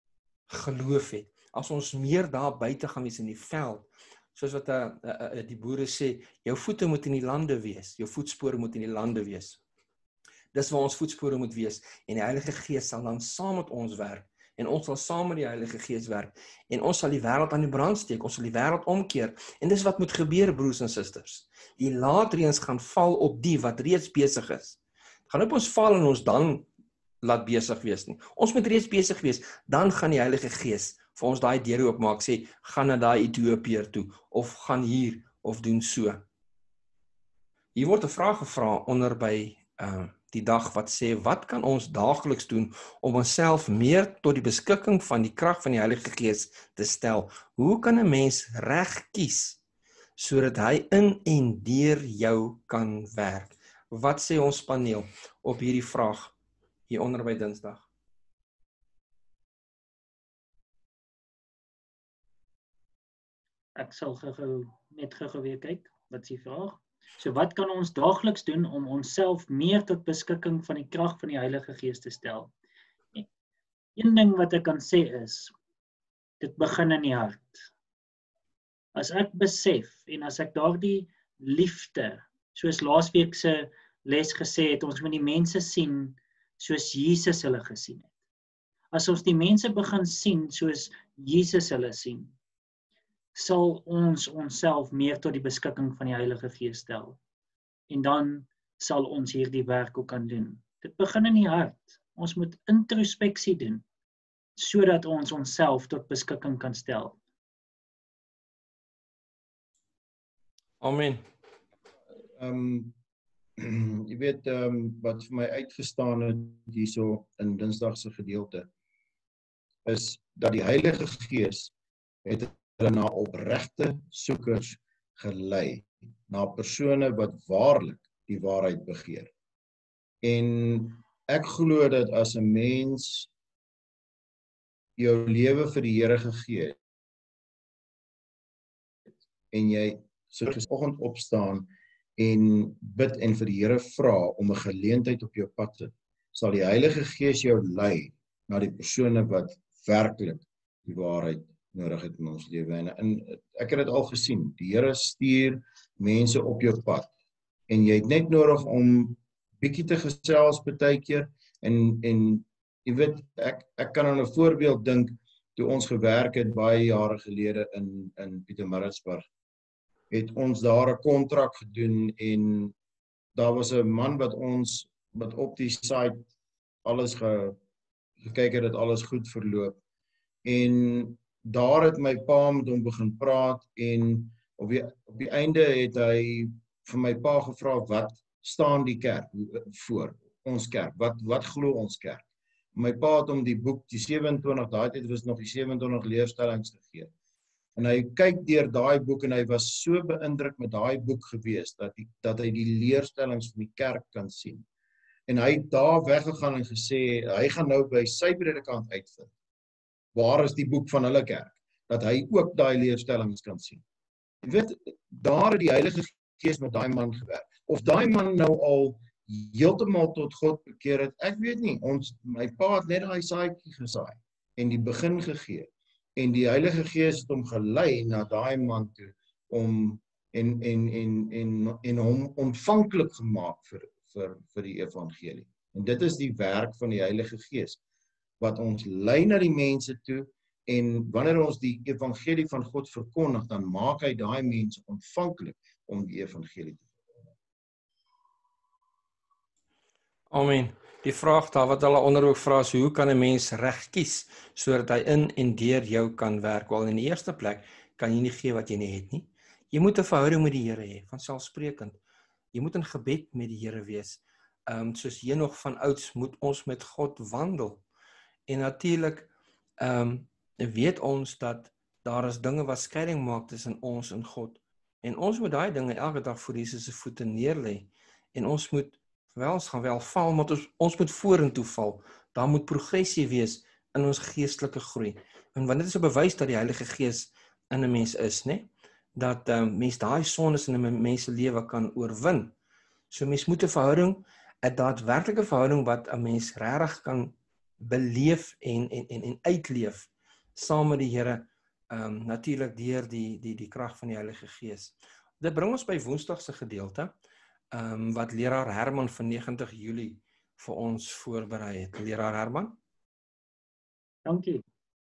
geloof het, as ons meer daar buite gaan wees in die veld, soos wat uh, uh, uh, die boere sê, jou voete moet in die lande wees, jou voetspore moet in die lande wees. Dis waar ons voetspore moet wees, en die Heilige Gees sal dan saam met ons werk, en ons sal saam met die Heilige Gees werk, en ons sal die wêreld aan die brand steek, ons sal die wêreld omkeer, en dis wat moet gebeur, broers en susters. Die laatreëns gaan val op die wat reeds besig is. Gaan op ons val en ons dan laat besig wees nie. Ons moet reeds besig wees, dan gaan die Heilige Gees vir ons daai deure oopmaak, sê, gaan na daai Ethiopiër toe, of gaan hier, of doen so. Hier word 'n vraag gevra onder by uh, die dag wat sê, wat kan ons daagliks doen om onsself meer tot die beskikking van die krag van die Heilige Gees te stel? Hoe kan 'n mens reg kies, sodat hy in en deur jou kan werk? Wat sê ons paneel op hierdie vraag hier onder by Dinsdag? Ek sal gou net gou weer kyk, wat is die vraag? So wat kan ons daagliks doen om onsself meer tot beskikking van die krag van die Heilige Gees te stel? Een ding wat ek kan sê is, dit begin in die hart. As ek besef, en as ek daardie liefde, soos laasweek se les gesê het, ons moet die mense sien, soos Jesus hulle gesien het. As ons die mense begin sien, soos Jesus hulle sien, sal ons onsself meer tot die beskikking van die Heilige Gees stel. En dan sal ons hierdie werk ook kan doen. Dit begin in die hart. Ons moet introspeksie doen, sodat ons onsself tot beskikking kan stel. Amen. Ehm um, jy weet um, wat vir my uitgestaan het hierso in Dinsdag se gedeelte is dat die Heilige Gees het hulle na opregte soekers gelei, na persone wat waarlik die waarheid begeer. En ek glo dat as 'n mens jou lewe vir die Here gegee het, en jy so gisteroggend opstaan en bid en vir die Here vra om 'n geleentheid op jou pad te sit, sal die Heilige Gees jou lei na die persone wat werklik die waarheid nodig het in ons lewe. En, en ek het dit al gesien, die Here stuur mense op jou pad, en jy het net nodig om bietjie te gesels baie keer, en, en jy weet, ek, ek kan aan 'n voorbeeld dink, toe ons gewerk het baie jare gelede in, in Pietermaritzburg, het ons daar 'n kontrak gedoen, en daar was 'n man wat ons, wat op die site alles ge, gekyk het, dat alles goed verloop, en daar het my pa met hom begin praat, en op die, op die einde het hy vir my pa gevra, wat staan die kerk voor, ons kerk, wat, wat glo ons kerk? My pa het hom die boek, die sewe-en-twintig, daai tyd was nog die sewe-en-twintig leerstellings gegee. En hy kyk deur daai boek, en hy was so beïndruk met daai boek gewees, dat, die, dat hy die leerstellings van die kerk kan sien. En hy het daar weggegaan en gesê, hy gaan nou by sy predikant uitvind, waar is die boek van hulle kerk, dat hy ook daai leerstellings kan sien. Jy weet, daar het die Heilige Gees met daai man gewerk. Of daai man nou al heeltemal tot God bekeer het, ek weet nie, ons, my pa het net daai saadjie gesaai, en die begin gegee, en die Heilige Gees het hom gelei na daai man toe, om, en, en, en, en, en hom ontvanklik gemaak vir, vir, vir die evangelie. En dit is die werk van die Heilige Gees, wat ons lei na die mense toe, en wanneer ons die evangelie van God verkondig, dan maak hy daai mense ontvanklik om die evangelie te verkondig. Amen. Die vraag daar wat hulle onder ook vra is, hoe kan 'n mens reg kies, sodat hy in en deur jou kan werk? Wel, in die eerste plek, kan jy nie gee wat jy nie het nie. Jy moet 'n verhouding met die Here hê, vanselfsprekend. Jy moet in gebed met die Here wees. Um, soos Henog van ouds, moet ons met God wandel. En natuurlik, um, weet ons dat daar is dinge wat skeiding maak tussen ons en God. En ons moet daai dinge elke dag voor Jesus se voete neerlê. En ons moet, wel, ons gaan wel val, maar ons, ons moet vorentoe val. Daar moet progressie wees in ons geestelike groei. En want dit is 'n bewys dat die Heilige Gees in 'n mens is, né? Dat um, mens daai sondes in 'n mens se lewe kan oorwin. So mens moet 'n verhouding, 'n daadwerklike verhouding wat 'n mens regtig kan beleef en en en en uitleef saam met die Here, um, natuurlik deur die die die krag van die Heilige Gees. Dit bring ons by Woensdag se gedeelte, um, wat leraar Herman van negentig Julie vir ons voorberei het. Leraar Herman? Dankie.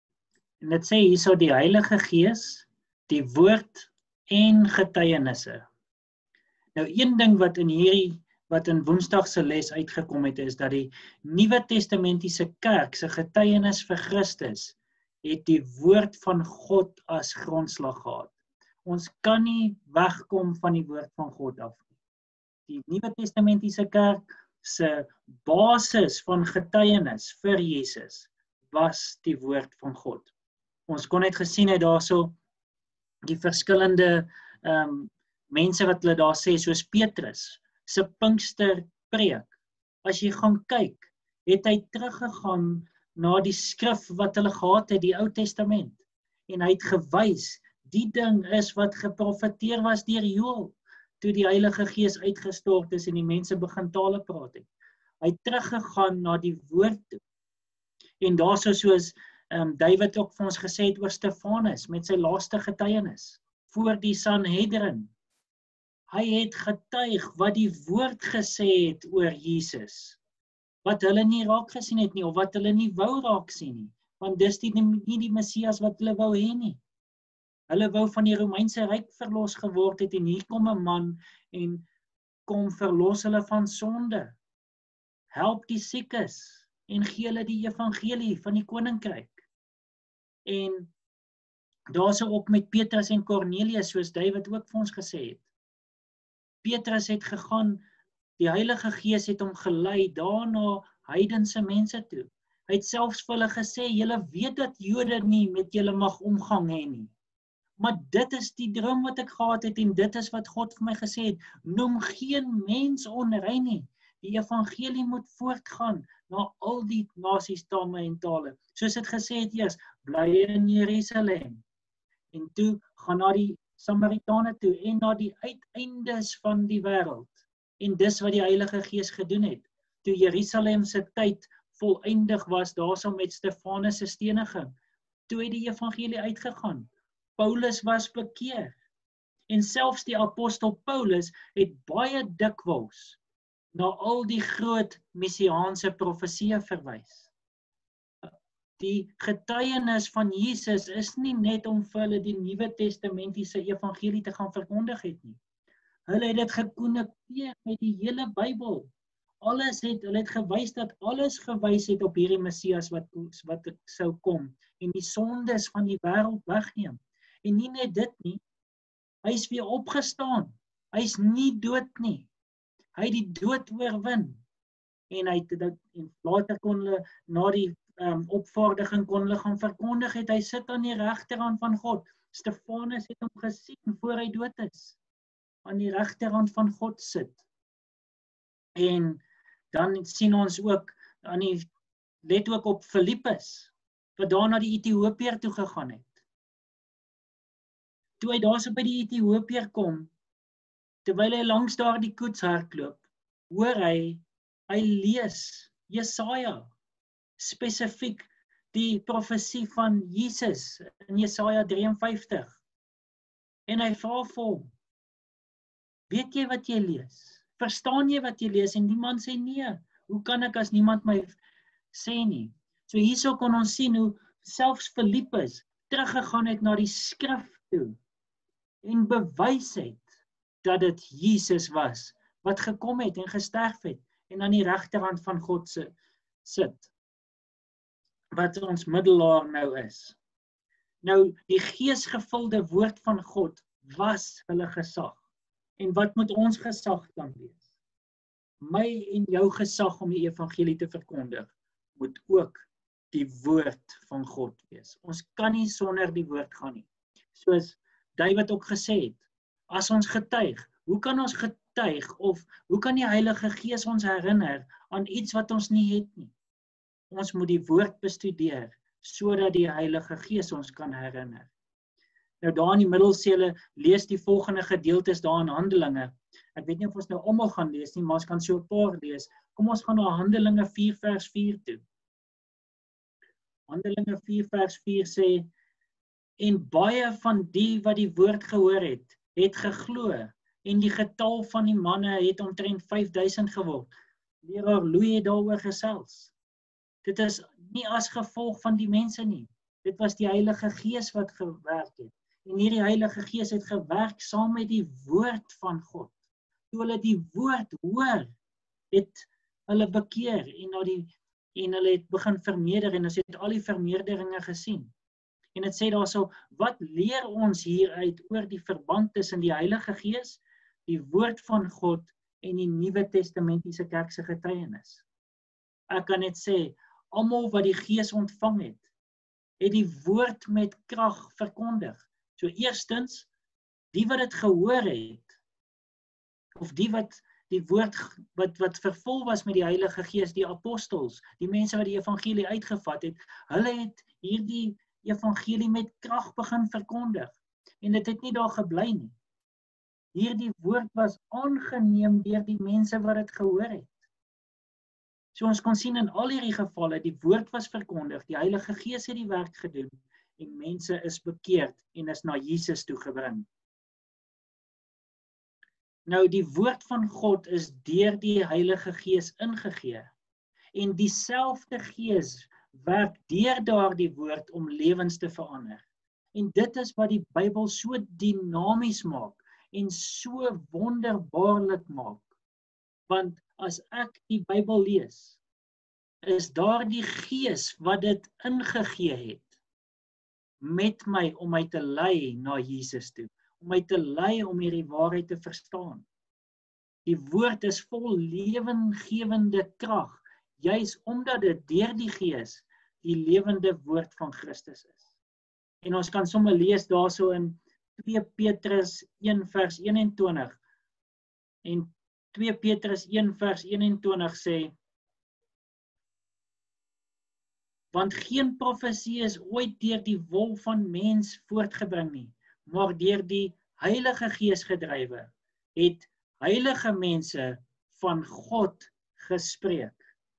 En dit sê hierso die Heilige Gees, die woord en getuienisse. Nou een ding wat in hierdie wat in Woensdag se les uitgekom het, is dat die Nuwe Testamentiese kerk se getuienis vir Christus het die woord van God as grondslag gehad. Ons kan nie wegkom van die woord van God af nie. Die Nuwe Testamentiese kerk se basis van getuienis vir Jesus was die woord van God. Ons kon net gesien het daarso die verskillende um, mense wat hulle daar sê, soos Petrus se Pinkster preek. As jy gaan kyk, het hy teruggegaan na die skrif wat hulle gehad het, die Ou Testament. En hy het gewys, die ding is wat geprofeteer was deur Joël, toe die Heilige Gees uitgestort is en die mense begin tale praat het. Hy het teruggegaan na die woord toe. En daarso soos um, David ook vir ons gesê het oor Stefanus, met sy laaste getuienis, voor die Sanhedrin. Hy het getuig wat die woord gesê het oor Jesus, wat hulle nie raak gesien het nie, of wat hulle nie wou raak sien nie, want dis die, nie die Messias wat hulle wou hê nie. Hulle wou van die Romeinse ryk verlos geword het, en hier kom 'n man en kom verlos hulle van sonde. Help die siekes en gee hulle die evangelie van die koninkryk. En daarso ook met Petrus en Cornelius, soos David ook vir ons gesê het. Petrus het gegaan, die Heilige Gees het hom gelei daarna heidense mense toe. Hy het selfs vir hulle gesê, julle weet dat Jode nie met julle mag omgang hê nie. Maar dit is die droom wat ek gehad het, en dit is wat God vir my gesê het, noem geen mens onrein nie. Die evangelie moet voortgaan na al die nasies, stamme en tale. Soos dit gesê het eers, bly in Jerusalem. En toe gaan na die Samaritane toe en na die uiteindes van die wêreld. En dis wat die Heilige Gees gedoen het. Toe Jerusalem se tyd voleindig was, daarso met Stefanus se steniging, toe het die evangelie uitgegaan. Paulus was bekeer. En selfs die apostel Paulus het baie dikwels na al die groot messiaanse profesieë verwys. Die getuienis van Jesus is nie net om vir hulle die Nuwe Testamentiese evangelie te gaan verkondig het nie. Hulle het dit gekonnekteer met die hele Bybel. Alles het, hulle het gewys dat alles gewys het op hierdie Messias wat, wat sou kom en die sondes van die wêreld wegneem. En nie net dit nie, hy is weer opgestaan. Hy is nie dood nie. Hy het die dood oorwin. En hy het dit, en later kon hulle, na die um, opvaardiging kon hulle gaan verkondig het, hy sit aan die regterhand van God. Stefanus het hom gesien voor hy dood is. Aan die regterhand van God sit. En dan sien ons ook, aan die, let ook op Filippus, wat daar na die Ethiopiër toe gegaan het. Toe hy daar so by die Ethiopiër kom, terwyl hy langs daar die koets hardloop, hoor hy, hy lees Jesaja, spesifiek die profesie van Jesus in Jesaja drie en vyftig. En hy vra vir hom, weet jy wat jy lees? Verstaan jy wat jy lees? En die man sê nee, hoe kan ek as niemand my sê nie? So hierso kon ons sien hoe selfs Filippus teruggegaan het na die skrif toe en bewys het dat dit Jesus was wat gekom het en gesterf het en aan die regterhand van God sit, wat ons middelaar nou is. Nou, die geesgevulde woord van God was hulle gesag. En wat moet ons gesag dan wees? My en jou gesag om die evangelie te verkondig, moet ook die woord van God wees. Ons kan nie sonder die woord gaan nie. Soos David ook gesê het, as ons getuig, hoe kan ons getuig of hoe kan die Heilige Gees ons herinner aan iets wat ons nie het nie? Ons moet die woord bestudeer, sodat die Heilige Gees ons kan herinner. Nou daar in die middel sê hulle, lees die volgende gedeeltes daar in Handelinge. Ek weet nie of ons nou almal gaan lees nie, maar ons kan so 'n paar lees. Kom ons gaan na Handelinge vier vers vier toe. Handelinge vier vers vier sê, en baie van die wat die woord gehoor het, het geglo, en die getal van die manne het omtrent vyf duisend geword. Leraar Louis het daaroor gesels. Dit is nie as gevolg van die mense nie. Dit was die Heilige Gees wat gewerk het. En hierdie Heilige Gees het gewerk saam met die woord van God. Toe hulle die woord hoor, het hulle bekeer en, na die, en hulle het begin vermeerder en ons het al die vermeerderinge gesien. En het sê daar so, wat leer ons hieruit oor die verband tussen die Heilige Gees, die woord van God en die Nuwe Testamentiese kerk se getuienis? Ek kan net sê, almal wat die Gees ontvang het, het die woord met krag verkondig. So eerstens, die wat dit gehoor het, of die wat die woord wat, wat vervul was met die Heilige Gees, die apostels, die mense wat die evangelie uitgevat het, hulle het hierdie evangelie met krag begin verkondig. En dit het nie daar gebly nie. Hierdie woord was aangeneem deur die mense wat dit gehoor het. So ons kon sien in al hierdie gevalle, die woord was verkondig, die Heilige Gees het die werk gedoen, en mense is bekeerd en is na Jesus toe gebring. Nou, die woord van God is deur die Heilige Gees ingegee, en dieselfde Gees werk deur daardie woord om lewens te verander. En dit is wat die Bybel so dinamies maak, en so wonderbaarlik maak. Want as ek die Bybel lees, is daar die Gees wat dit ingegee het, met my om my te lei na Jesus toe, om my te lei om hierdie waarheid te verstaan. Die woord is vol lewengewende krag, juis omdat dit deur die Gees die lewende woord van Christus is. En ons kan sommer lees daarso in twee Petrus een vers eenentwintig en twee Petrus een vers eenentwintig sê, want geen profesie is ooit deur die wil van mens voortgebring nie, maar deur die Heilige Gees gedrywe, het heilige mense van God gespreek.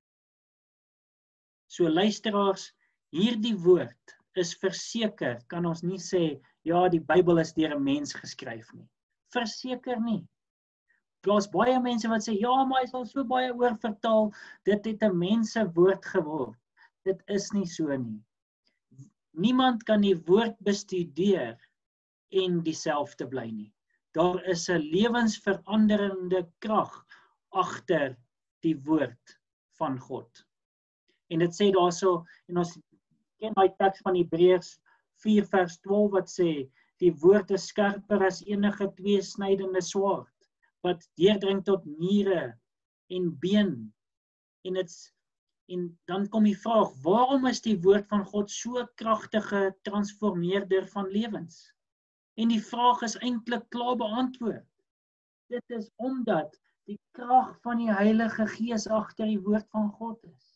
So luisteraars, hierdie woord is verseker, kan ons nie sê, ja, die Bybel is deur 'n mens geskryf nie. Verseker nie. Daar's baie mense wat sê, ja, maar hy is al so baie oor vertaal, dit het 'n mense woord geword. Dit is nie so nie. Niemand kan die woord bestudeer en dieselfde bly nie. Daar is 'n lewensveranderende krag agter die woord van God. En dit sê daarso, en ons ken daai teks van Hebreërs vier vers twaalf wat sê, die woord is skerper as enige tweesnydende swaard, wat deurdring tot niere en been. En dit's En dan kom die vraag, waarom is die woord van God so kragtige transformeerder van lewens? En die vraag is eintlik klaar beantwoord. Dit is omdat die krag van die Heilige Gees agter die woord van God is.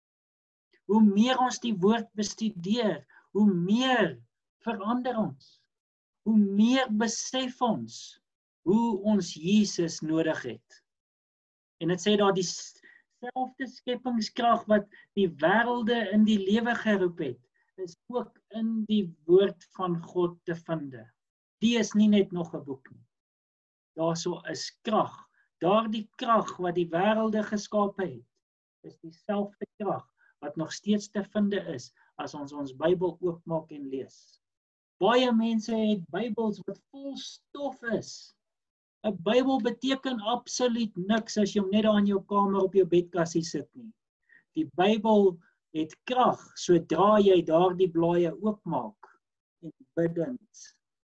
Hoe meer ons die woord bestudeer, hoe meer verander ons. Hoe meer besef ons hoe ons Jesus nodig het. En dit sê daar die selfde skepingskrag wat die wêrelde in die lewe geroep het, is ook in die woord van God te vind. Die is nie net nog 'n boek nie. Daarso is krag. Daardie krag wat die wêrelde geskaap het, is dieselfde krag wat nog steeds te vind is as ons ons Bybel oopmaak en lees. Baie mense het Bybels wat vol stof is. 'n Bybel beteken absoluut niks as jy hom net daar in jou kamer op jou bedkassie sit nie. Die Bybel het krag sodra jy daardie blaaie oopmaak en bidend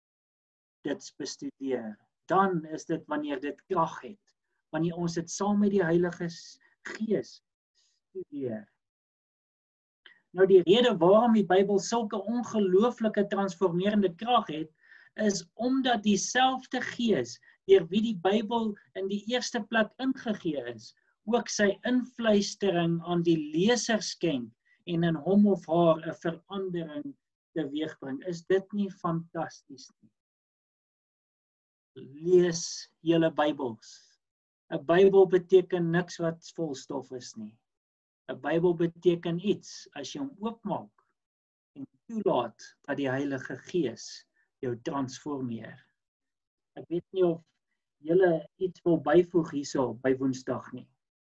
dit bestudeer. Dan is dit wanneer dit krag het, wanneer ons dit saam met die Heilige Gees studeer. Nou die rede waarom die Bybel sulke ongelooflike transformerende krag het, is omdat dieselfde Gees deur wie die Bybel in die eerste plek ingegee is, ook sy invluistering aan die leser skenk en in hom of haar 'n verandering teweegbring. Is dit nie fantasties nie? Lees julle Bybels. 'n Bybel beteken niks wat vol stof is nie. 'n Bybel beteken iets as jy hom oopmaak en toelaat dat die Heilige Gees jou transformeer. Ek weet nie of julle iets wil byvoeg hierso by Woensdag nie.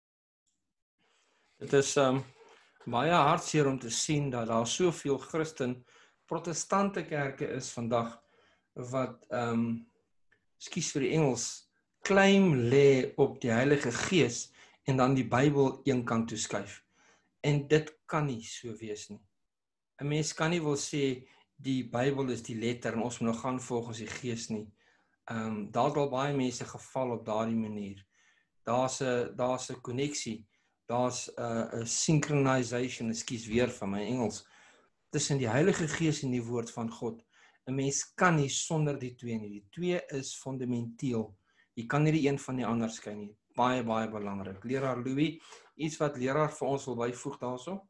Dit is um, baie hartseer om te sien dat daar soveel Christen, protestante kerke is vandag wat, um, skus vir die Engels, claim lê op die Heilige Gees en dan die Bybel een kant toe skuif. En dit kan nie so wees nie. 'n Mens kan nie wil sê die Bybel is die letter en ons moet nou gaan volgens die Gees nie. Um, daar het al baie mense geval op daardie manier. Daar's 'n daar's 'n koneksie, daar's 'n 'n synchronization, ekskuus weer van my Engels, tussen die Heilige Gees en die woord van God. 'n Mens kan nie sonder die twee nie. Die twee is fundamenteel. Jy kan nie die een van die ander skei nie. Baie baie belangrik. Leraar Louis, iets wat leraar vir ons wil byvoeg daarso?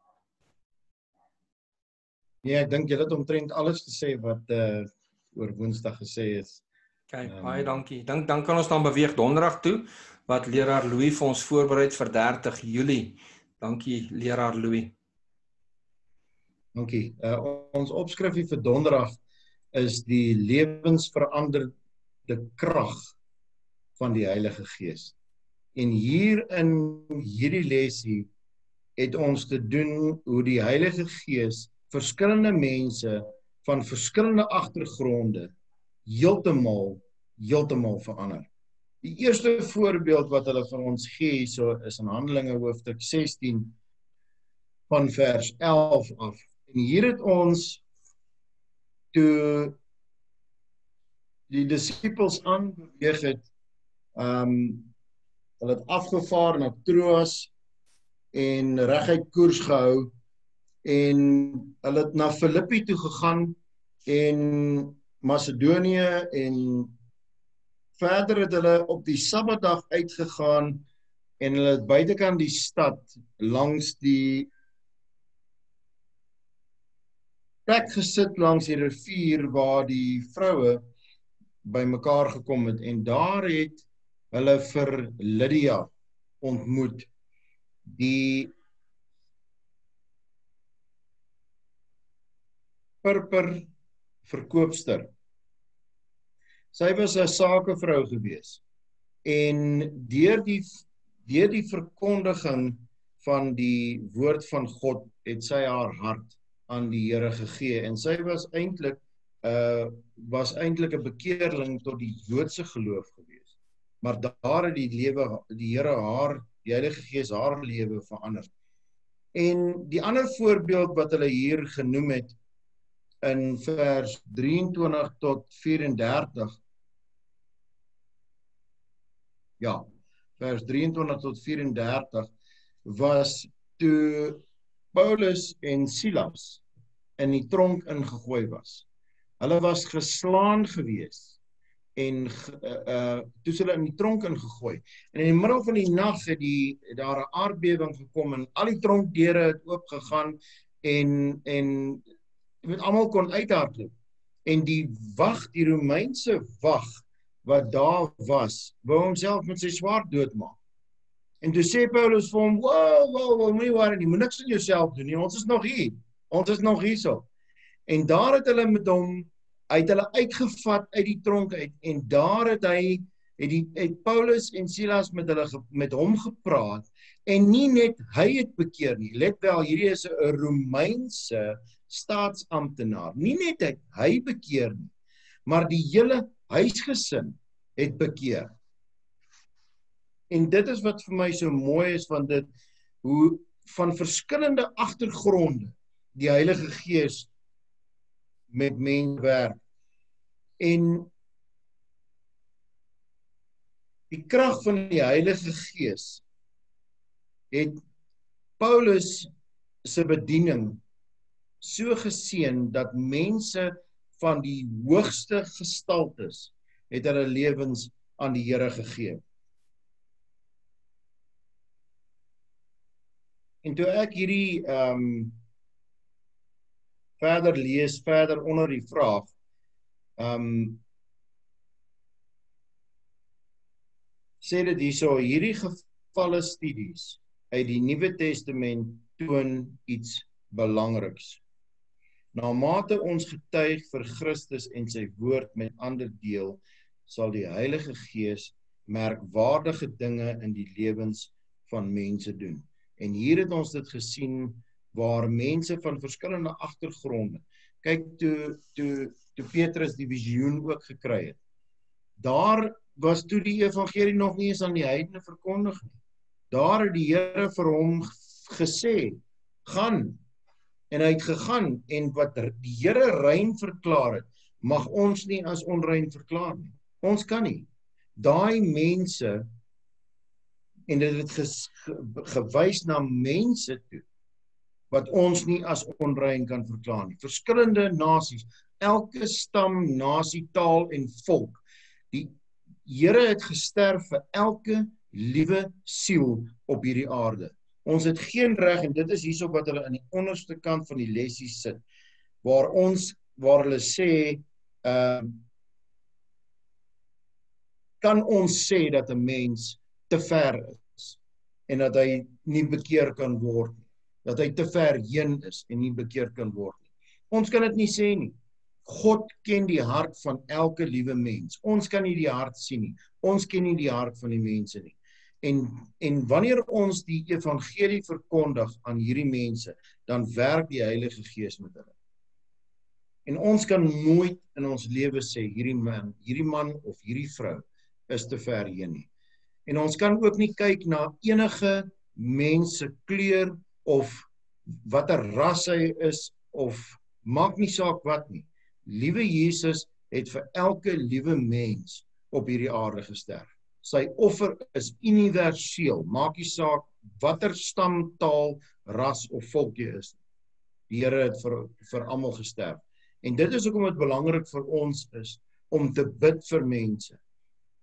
Nee, ek dink julle het omtrent alles gesê wat uh, oor Woensdag gesê is. Kijk, um, baie dankie. Dan, dan kan ons dan beweeg donderdag toe, wat leraar Louis vir ons voorbereid vir dertig Julie. Dankie, leraar Louis. Dankie. Uh, ons opskrifie vir donderdag is die lewensveranderde krag van die Heilige Gees. En hier in hierdie lesie het ons te doen hoe die Heilige Gees verskillende mense van verskillende agtergronde heeltemal, heeltemal verander. Die eerste voorbeeld wat hulle vir ons gee so is in Handelinge hoofstuk sestien van vers elf af. En hier het ons toe die disippels aanbeweeg het, um, hulle het afgevaar na Troas en reguit koers gehou en hulle het na Filippi toe gegaan en Macedonië en verder het hulle op die Sabbatdag uitgegaan en hulle het buitekant die stad langs die plek gesit langs die rivier waar die vroue by mekaar gekom het en daar het hulle vir Lydia ontmoet, die purper verkoopster. Sy was 'n sakevrou gewees en deur die deur die verkondiging van die woord van God het sy haar hart aan die Here gegee en sy was eintlik uh was eintlik 'n bekeerling tot die Joodse geloof gewees. Maar daar het die lewe die Here haar, die Heilige Gees haar lewe verander. En die ander voorbeeld wat hulle hier genoem het in vers drieëntwintig tot vyf-en-dertig. Ja, vers drieëntwintig tot vyf-en-dertig was toe Paulus en Silas in die tronk ingegooi was. Hulle was geslaan gewees en uh, uh, toe hulle in die tronk ingegooi. En in die middel van die nag het die daar 'n aardbewing gekom en al die tronkdeure het oopgegaan en en jy weet almal kon uithardloop. En die wag, die Romeinse wag wat daar was, wou homself met sy swaard doodmaak. En toe sê Paulus vir hom, wow, wow, wow, moenie worry nie, moet niks aan jouself doen nie, ons is nog hier, ons is nog hierso. En daar het hulle met hom, hy het hulle uitgevat uit die tronk uit, en daar het hy, het, die, het Paulus en Silas met, hulle, met hom gepraat, en nie net hy het bekeer nie, let wel, hierdie is 'n Romeinse staatsamptenaar, nie net het hy bekeer nie, maar die hele huisgesin het bekeer. En dit is wat vir my so mooi is van dit, hoe van verskillende agtergronde die Heilige Gees met mense werk. En die krag van die Heilige Gees het Paulus se bediening so geseën dat mense van die hoogste gestaltes het hulle lewens aan die Here gegee. En toe ek hierdie um, verder lees, verder onder die vraag, um, sê dit hierso, hierdie gevalle studies uit die Nuwe Testament toon iets belangriks. Na mate ons getuig vir Christus en sy woord met ander deel, sal die Heilige Gees merkwaardige dinge in die lewens van mense doen. En hier het ons dit gesien waar mense van verskillende agtergronde, kyk toe, toe, toe Petrus die visioen ook gekry het, daar was toe die evangelie nog nie eens aan die heidene verkondig nie. Daar het die Here vir hom gesê, gaan, en hy het gegaan, en wat die Here rein verklaar het, mag ons nie as onrein verklaar nie. Ons kan nie. Daai mense, en dit het ges, ge, gewys na mense toe, wat ons nie as onrein kan verklaar nie. Verskillende nasies, elke stam, nasie, taal en volk. Die Here het gesterf vir elke liewe siel op hierdie aarde. Ons het geen reg, en dit is hierso wat hulle aan die onderste kant van die lesie sit, waar ons, waar hulle sê, uh, kan ons sê dat 'n mens te ver is, en dat hy nie bekeer kan word nie, dat hy te ver heen is, en nie bekeer kan word nie. Ons kan dit nie sê nie. God ken die hart van elke liewe mens. Ons kan nie die hart sien nie. Ons ken nie die hart van die mense nie. En, en wanneer ons die evangelie verkondig aan hierdie mense, dan werk die Heilige Gees met hulle. En ons kan nooit in ons lewe sê, hierdie man, hierdie man of hierdie vrou is te ver heen nie. En ons kan ook nie kyk na enige mense kleur of watter ras hy is, of maak nie saak wat nie. Liewe Jesus het vir elke liewe mens op hierdie aarde gesterf. Sy offer is universeel, maak nie saak watter stam, taal, ras of volk jy is. Die Here het vir, vir almal gesterf. En dit is hoekom dit belangrik vir ons is, om te bid vir mense.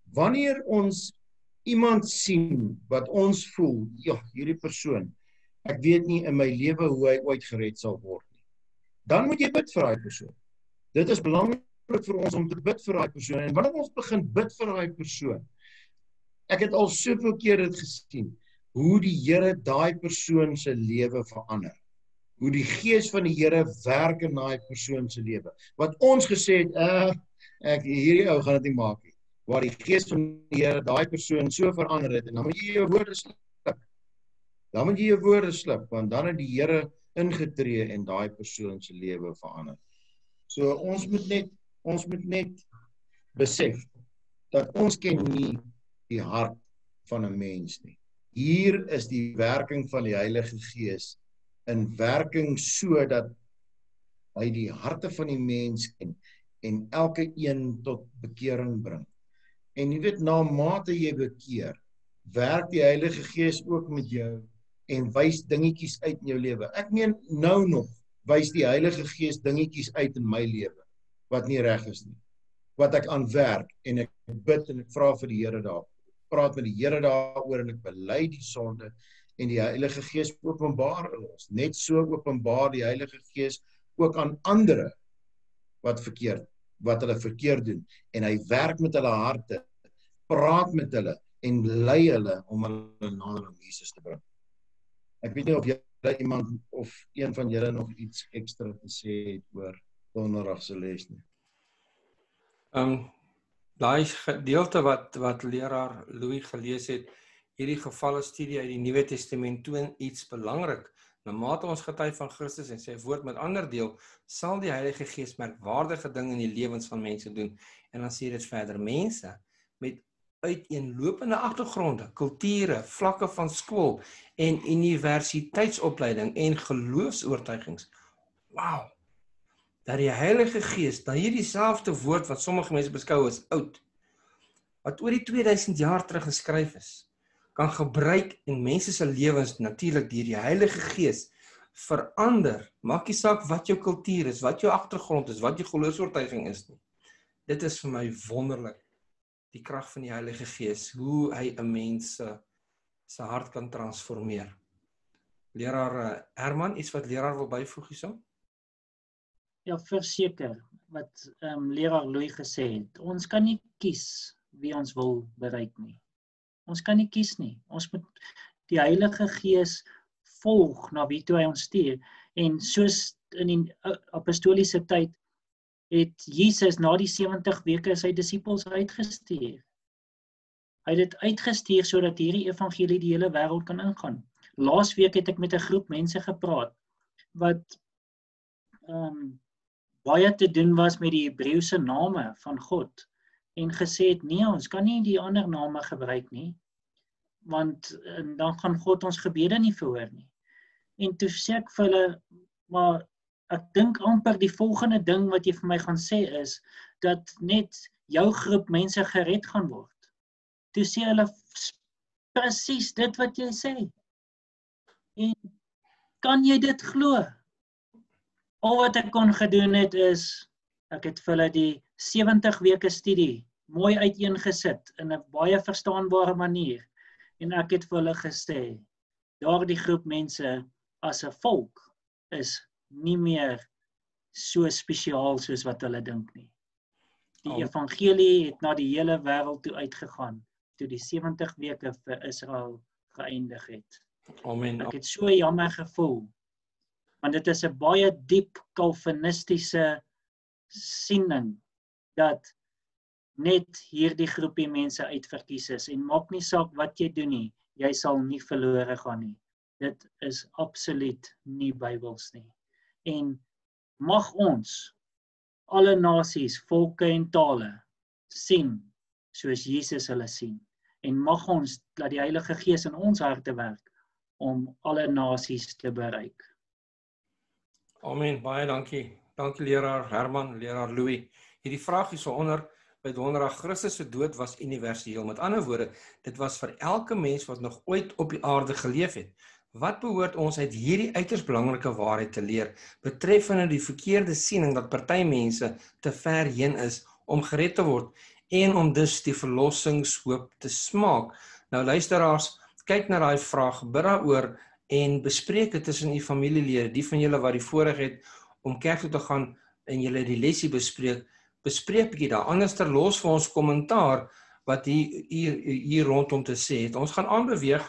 wanneer ons iemand sien wat ons voel, ja, hierdie persoon, ek weet nie in my lewe hoe hy ooit gered sal word nie, dan moet jy bid vir daai persoon. Dit is belangrik vir ons om te bid vir daai persoon. En wanneer ons begin bid vir daai persoon, ek het al soveel keer dit gesien, hoe die Here daai persoon se lewe verander. Hoe die gees van die Here werk in daai persoon se lewe. Wat ons gesê het, uh, ek hierdie ou gaan dit nie maak nie. Waar die gees van die Here daai persoon so verander het, en dan moet jy jou woorde slip. Dan moet jy jou woorde slip, want dan het die Here ingetree en daai persoon se lewe verander. So ons moet net ons moet net besef dat ons ken nie die hart van 'n mens nie. Hier is die werking van die Heilige Gees in werking so dat hy die harte van die mens ken en elke een tot bekering bring. En jy weet, na mate jy bekeer, werk die Heilige Gees ook met jou en wys dingetjies uit in jou lewe. Ek meen nou nog wys die Heilige Gees dingetjies uit in my lewe wat nie reg is nie. Wat ek aan werk en ek bid en ek vra vir die Here daar. Praat met die Here daaroor en ek bely die sonde en die Heilige Gees openbaar ons. Net so openbaar die Heilige Gees ook aan ander wat verkeerd, wat hulle verkeerd doen en hy werk met hulle harte, praat met hulle en lei hulle om hulle nader aan Jesus te bring. Ek weet nie of jy iemand of een van julle nog iets ekstra te sê het oor donderdag se les nie. Um, daai gedeelte wat wat leraar Louis gelees het, hierdie gevalle studie uit die Nuwe Testament toon iets belangrik. Na mate ons getuig van Christus en sy woord met ander deel, sal die Heilige Gees merkwaardige dinge in die lewens van mense doen. En dan sê dit verder, mense met uiteenlopende agtergronde, kulture, vlakke van skool en universiteitsopleiding en geloofsoortuigings. Wow! Dat die Heilige Gees, dat hierdie selfde woord wat sommige mense beskou as oud, wat oor die tweeduisend jaar terug geskryf is, kan gebruik in mense se lewens natuurlik deur die Heilige Gees verander. Maak nie saak wat jou kultuur is, wat jou agtergrond is, wat jou geloofsoortuiging is nie. Dit is vir my wonderlik. Die krag van die Heilige Gees, hoe hy 'n mens se se hart kan transformeer. Leraar Herman, iets wat leraar wil byvoeg hierso? Ja, verseker wat um, leraar Louis gesê het. Ons kan nie kies wie ons wil bereik nie. Ons kan nie kies nie. Ons moet die Heilige Gees volg na wie toe hy ons stuur. En soos in die apostoliese tyd het Jesus na die sewentig weke sy disippels uitgestuur. Hy het dit uitgestuur sodat hierdie evangelie die hele wêreld kan ingaan. Laasweek het ek met 'n groep mense gepraat wat um, baie te doen was met die Hebreëse name van God en gesê het, nee, ons kan nie die ander name gebruik nie, want dan gaan God ons gebede nie verhoor nie. En toe sê ek vir hulle, maar ek dink amper die volgende ding wat jy vir my gaan sê is, dat net jou groep mense gered gaan word. Toe sê hulle, presies dit wat jy sê. En kan jy dit glo? Al wat ek kon gedoen het is, ek het vir hulle die sewentig weke studie mooi uiteengesit in 'n baie verstaanbare manier. En ek het vir hulle gesê, daardie groep mense as 'n volk is nie meer so spesiaal soos wat hulle dink nie. Die oh. evangelie het na die hele wêreld toe uitgegaan, toe die sewentig weke vir Israel geëindig het. Amen. Ek het so jammer gevoel, want dit is 'n baie diep kalvinistiese siening, dat net hierdie groepie mense uitverkies is, en maak nie saak wat jy doen nie, jy sal nie verlore gaan nie. Dit is absoluut nie Bybels nie. En mag ons, alle nasies, volke en tale, sien, soos Jesus hulle sien. En mag ons, laat die Heilige Gees in ons harte werk, om alle nasies te bereik. Amen, baie dankie. Dankie leraar Herman, leraar Louis. Hierdie vraag is so onder, by donderdag, Christus se dood was universeel. Met ander woorde, dit was vir elke mens wat nog ooit op die aarde geleef het. Wat behoort ons uit hierdie uiters belangrike waarheid te leer, betreffende die verkeerde siening dat party mense te ver heen is om gered te word, en om dus die verlossingshoop te smaak. Nou luisteraars, kyk na daai vraag, bid daaroor en bespreek dit tussen u familielede, die van julle wat die voorreg het om kerk toe te gaan en julle die lesie bespreek, bespreek bietjie daar, anders ter los vir ons kommentaar wat hier, hier, hier rondom te sê het. Ons gaan aanbeweeg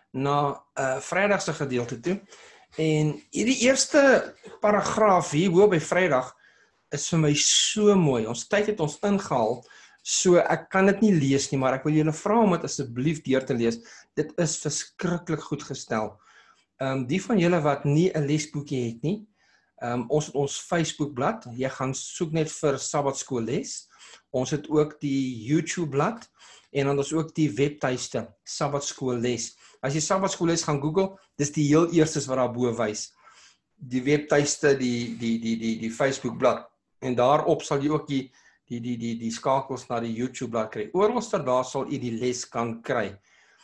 na uh, Vrydagse gedeelte toe, en hierdie eerste paragraaf hier bo by Vrydag is vir my so mooi. Ons tyd het ons ingehaal, so ek kan dit nie lees nie, maar ek wil julle vra om dit asseblief deur te lees. Dit is verskriklik goed gestel. Um, die van julle wat nie 'n lesboekie het nie, um, ons het ons Facebookblad, jy gaan soek net vir Sabbatskoolles. Ons het ook die YouTube-blad, en dan is ook die webtuiste, Sabbatskoolles. As jy Sabbatskoolles gaan Google, dis die heel eerstes wat daar bo wys. Die webtuiste, die, die, die, die, die Facebookblad. En daarop sal jy ook die, die, die, die, die skakels na die YouTube-blad kry. Oralster daar sal jy die les kan kry.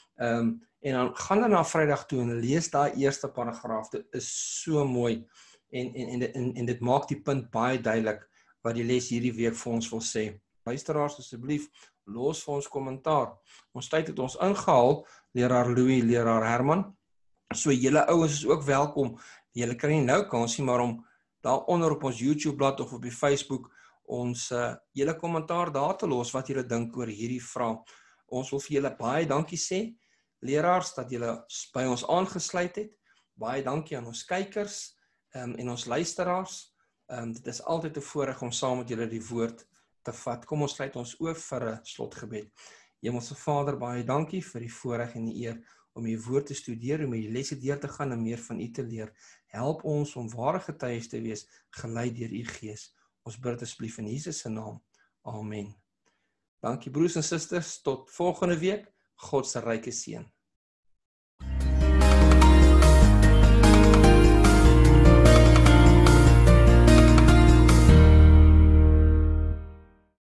Um, en dan gaan dan na Vrydag toe en lees daai eerste paragraaf. Dit is so mooi. En, en, en, en, en dit maak die punt baie duidelik wat die les hierdie week vir ons wil sê. Luisteraars, asseblief, los vir ons kommentaar. Ons tyd het ons ingehaal, leraar Louis, leraar Herman. So julle ouens is ook welkom. Julle kan nie nou kans nie, maar om daaronder op ons YouTube-blad of op die Facebook ons uh, julle kommentaar daar te los wat julle dink oor hierdie vraag. Ons wil vir julle baie dankie sê, leraars, dat julle by ons aangesluit het. Baie dankie aan ons kykers um, en ons luisteraars. Um, dit is altyd 'n voorreg om saam met julle die woord te vat. Kom ons sluit ons oë vir 'n slotgebed. Hemelse Vader, baie dankie vir die voorreg en die eer om u woord te studeer, om die lesse deur te gaan en meer van u te leer. Help ons om ware getuies te wees, gelei deur u Gees. Ons bid asseblief in Jesus se naam. Amen. Dankie broers en susters, tot volgende week. God se ryke seën.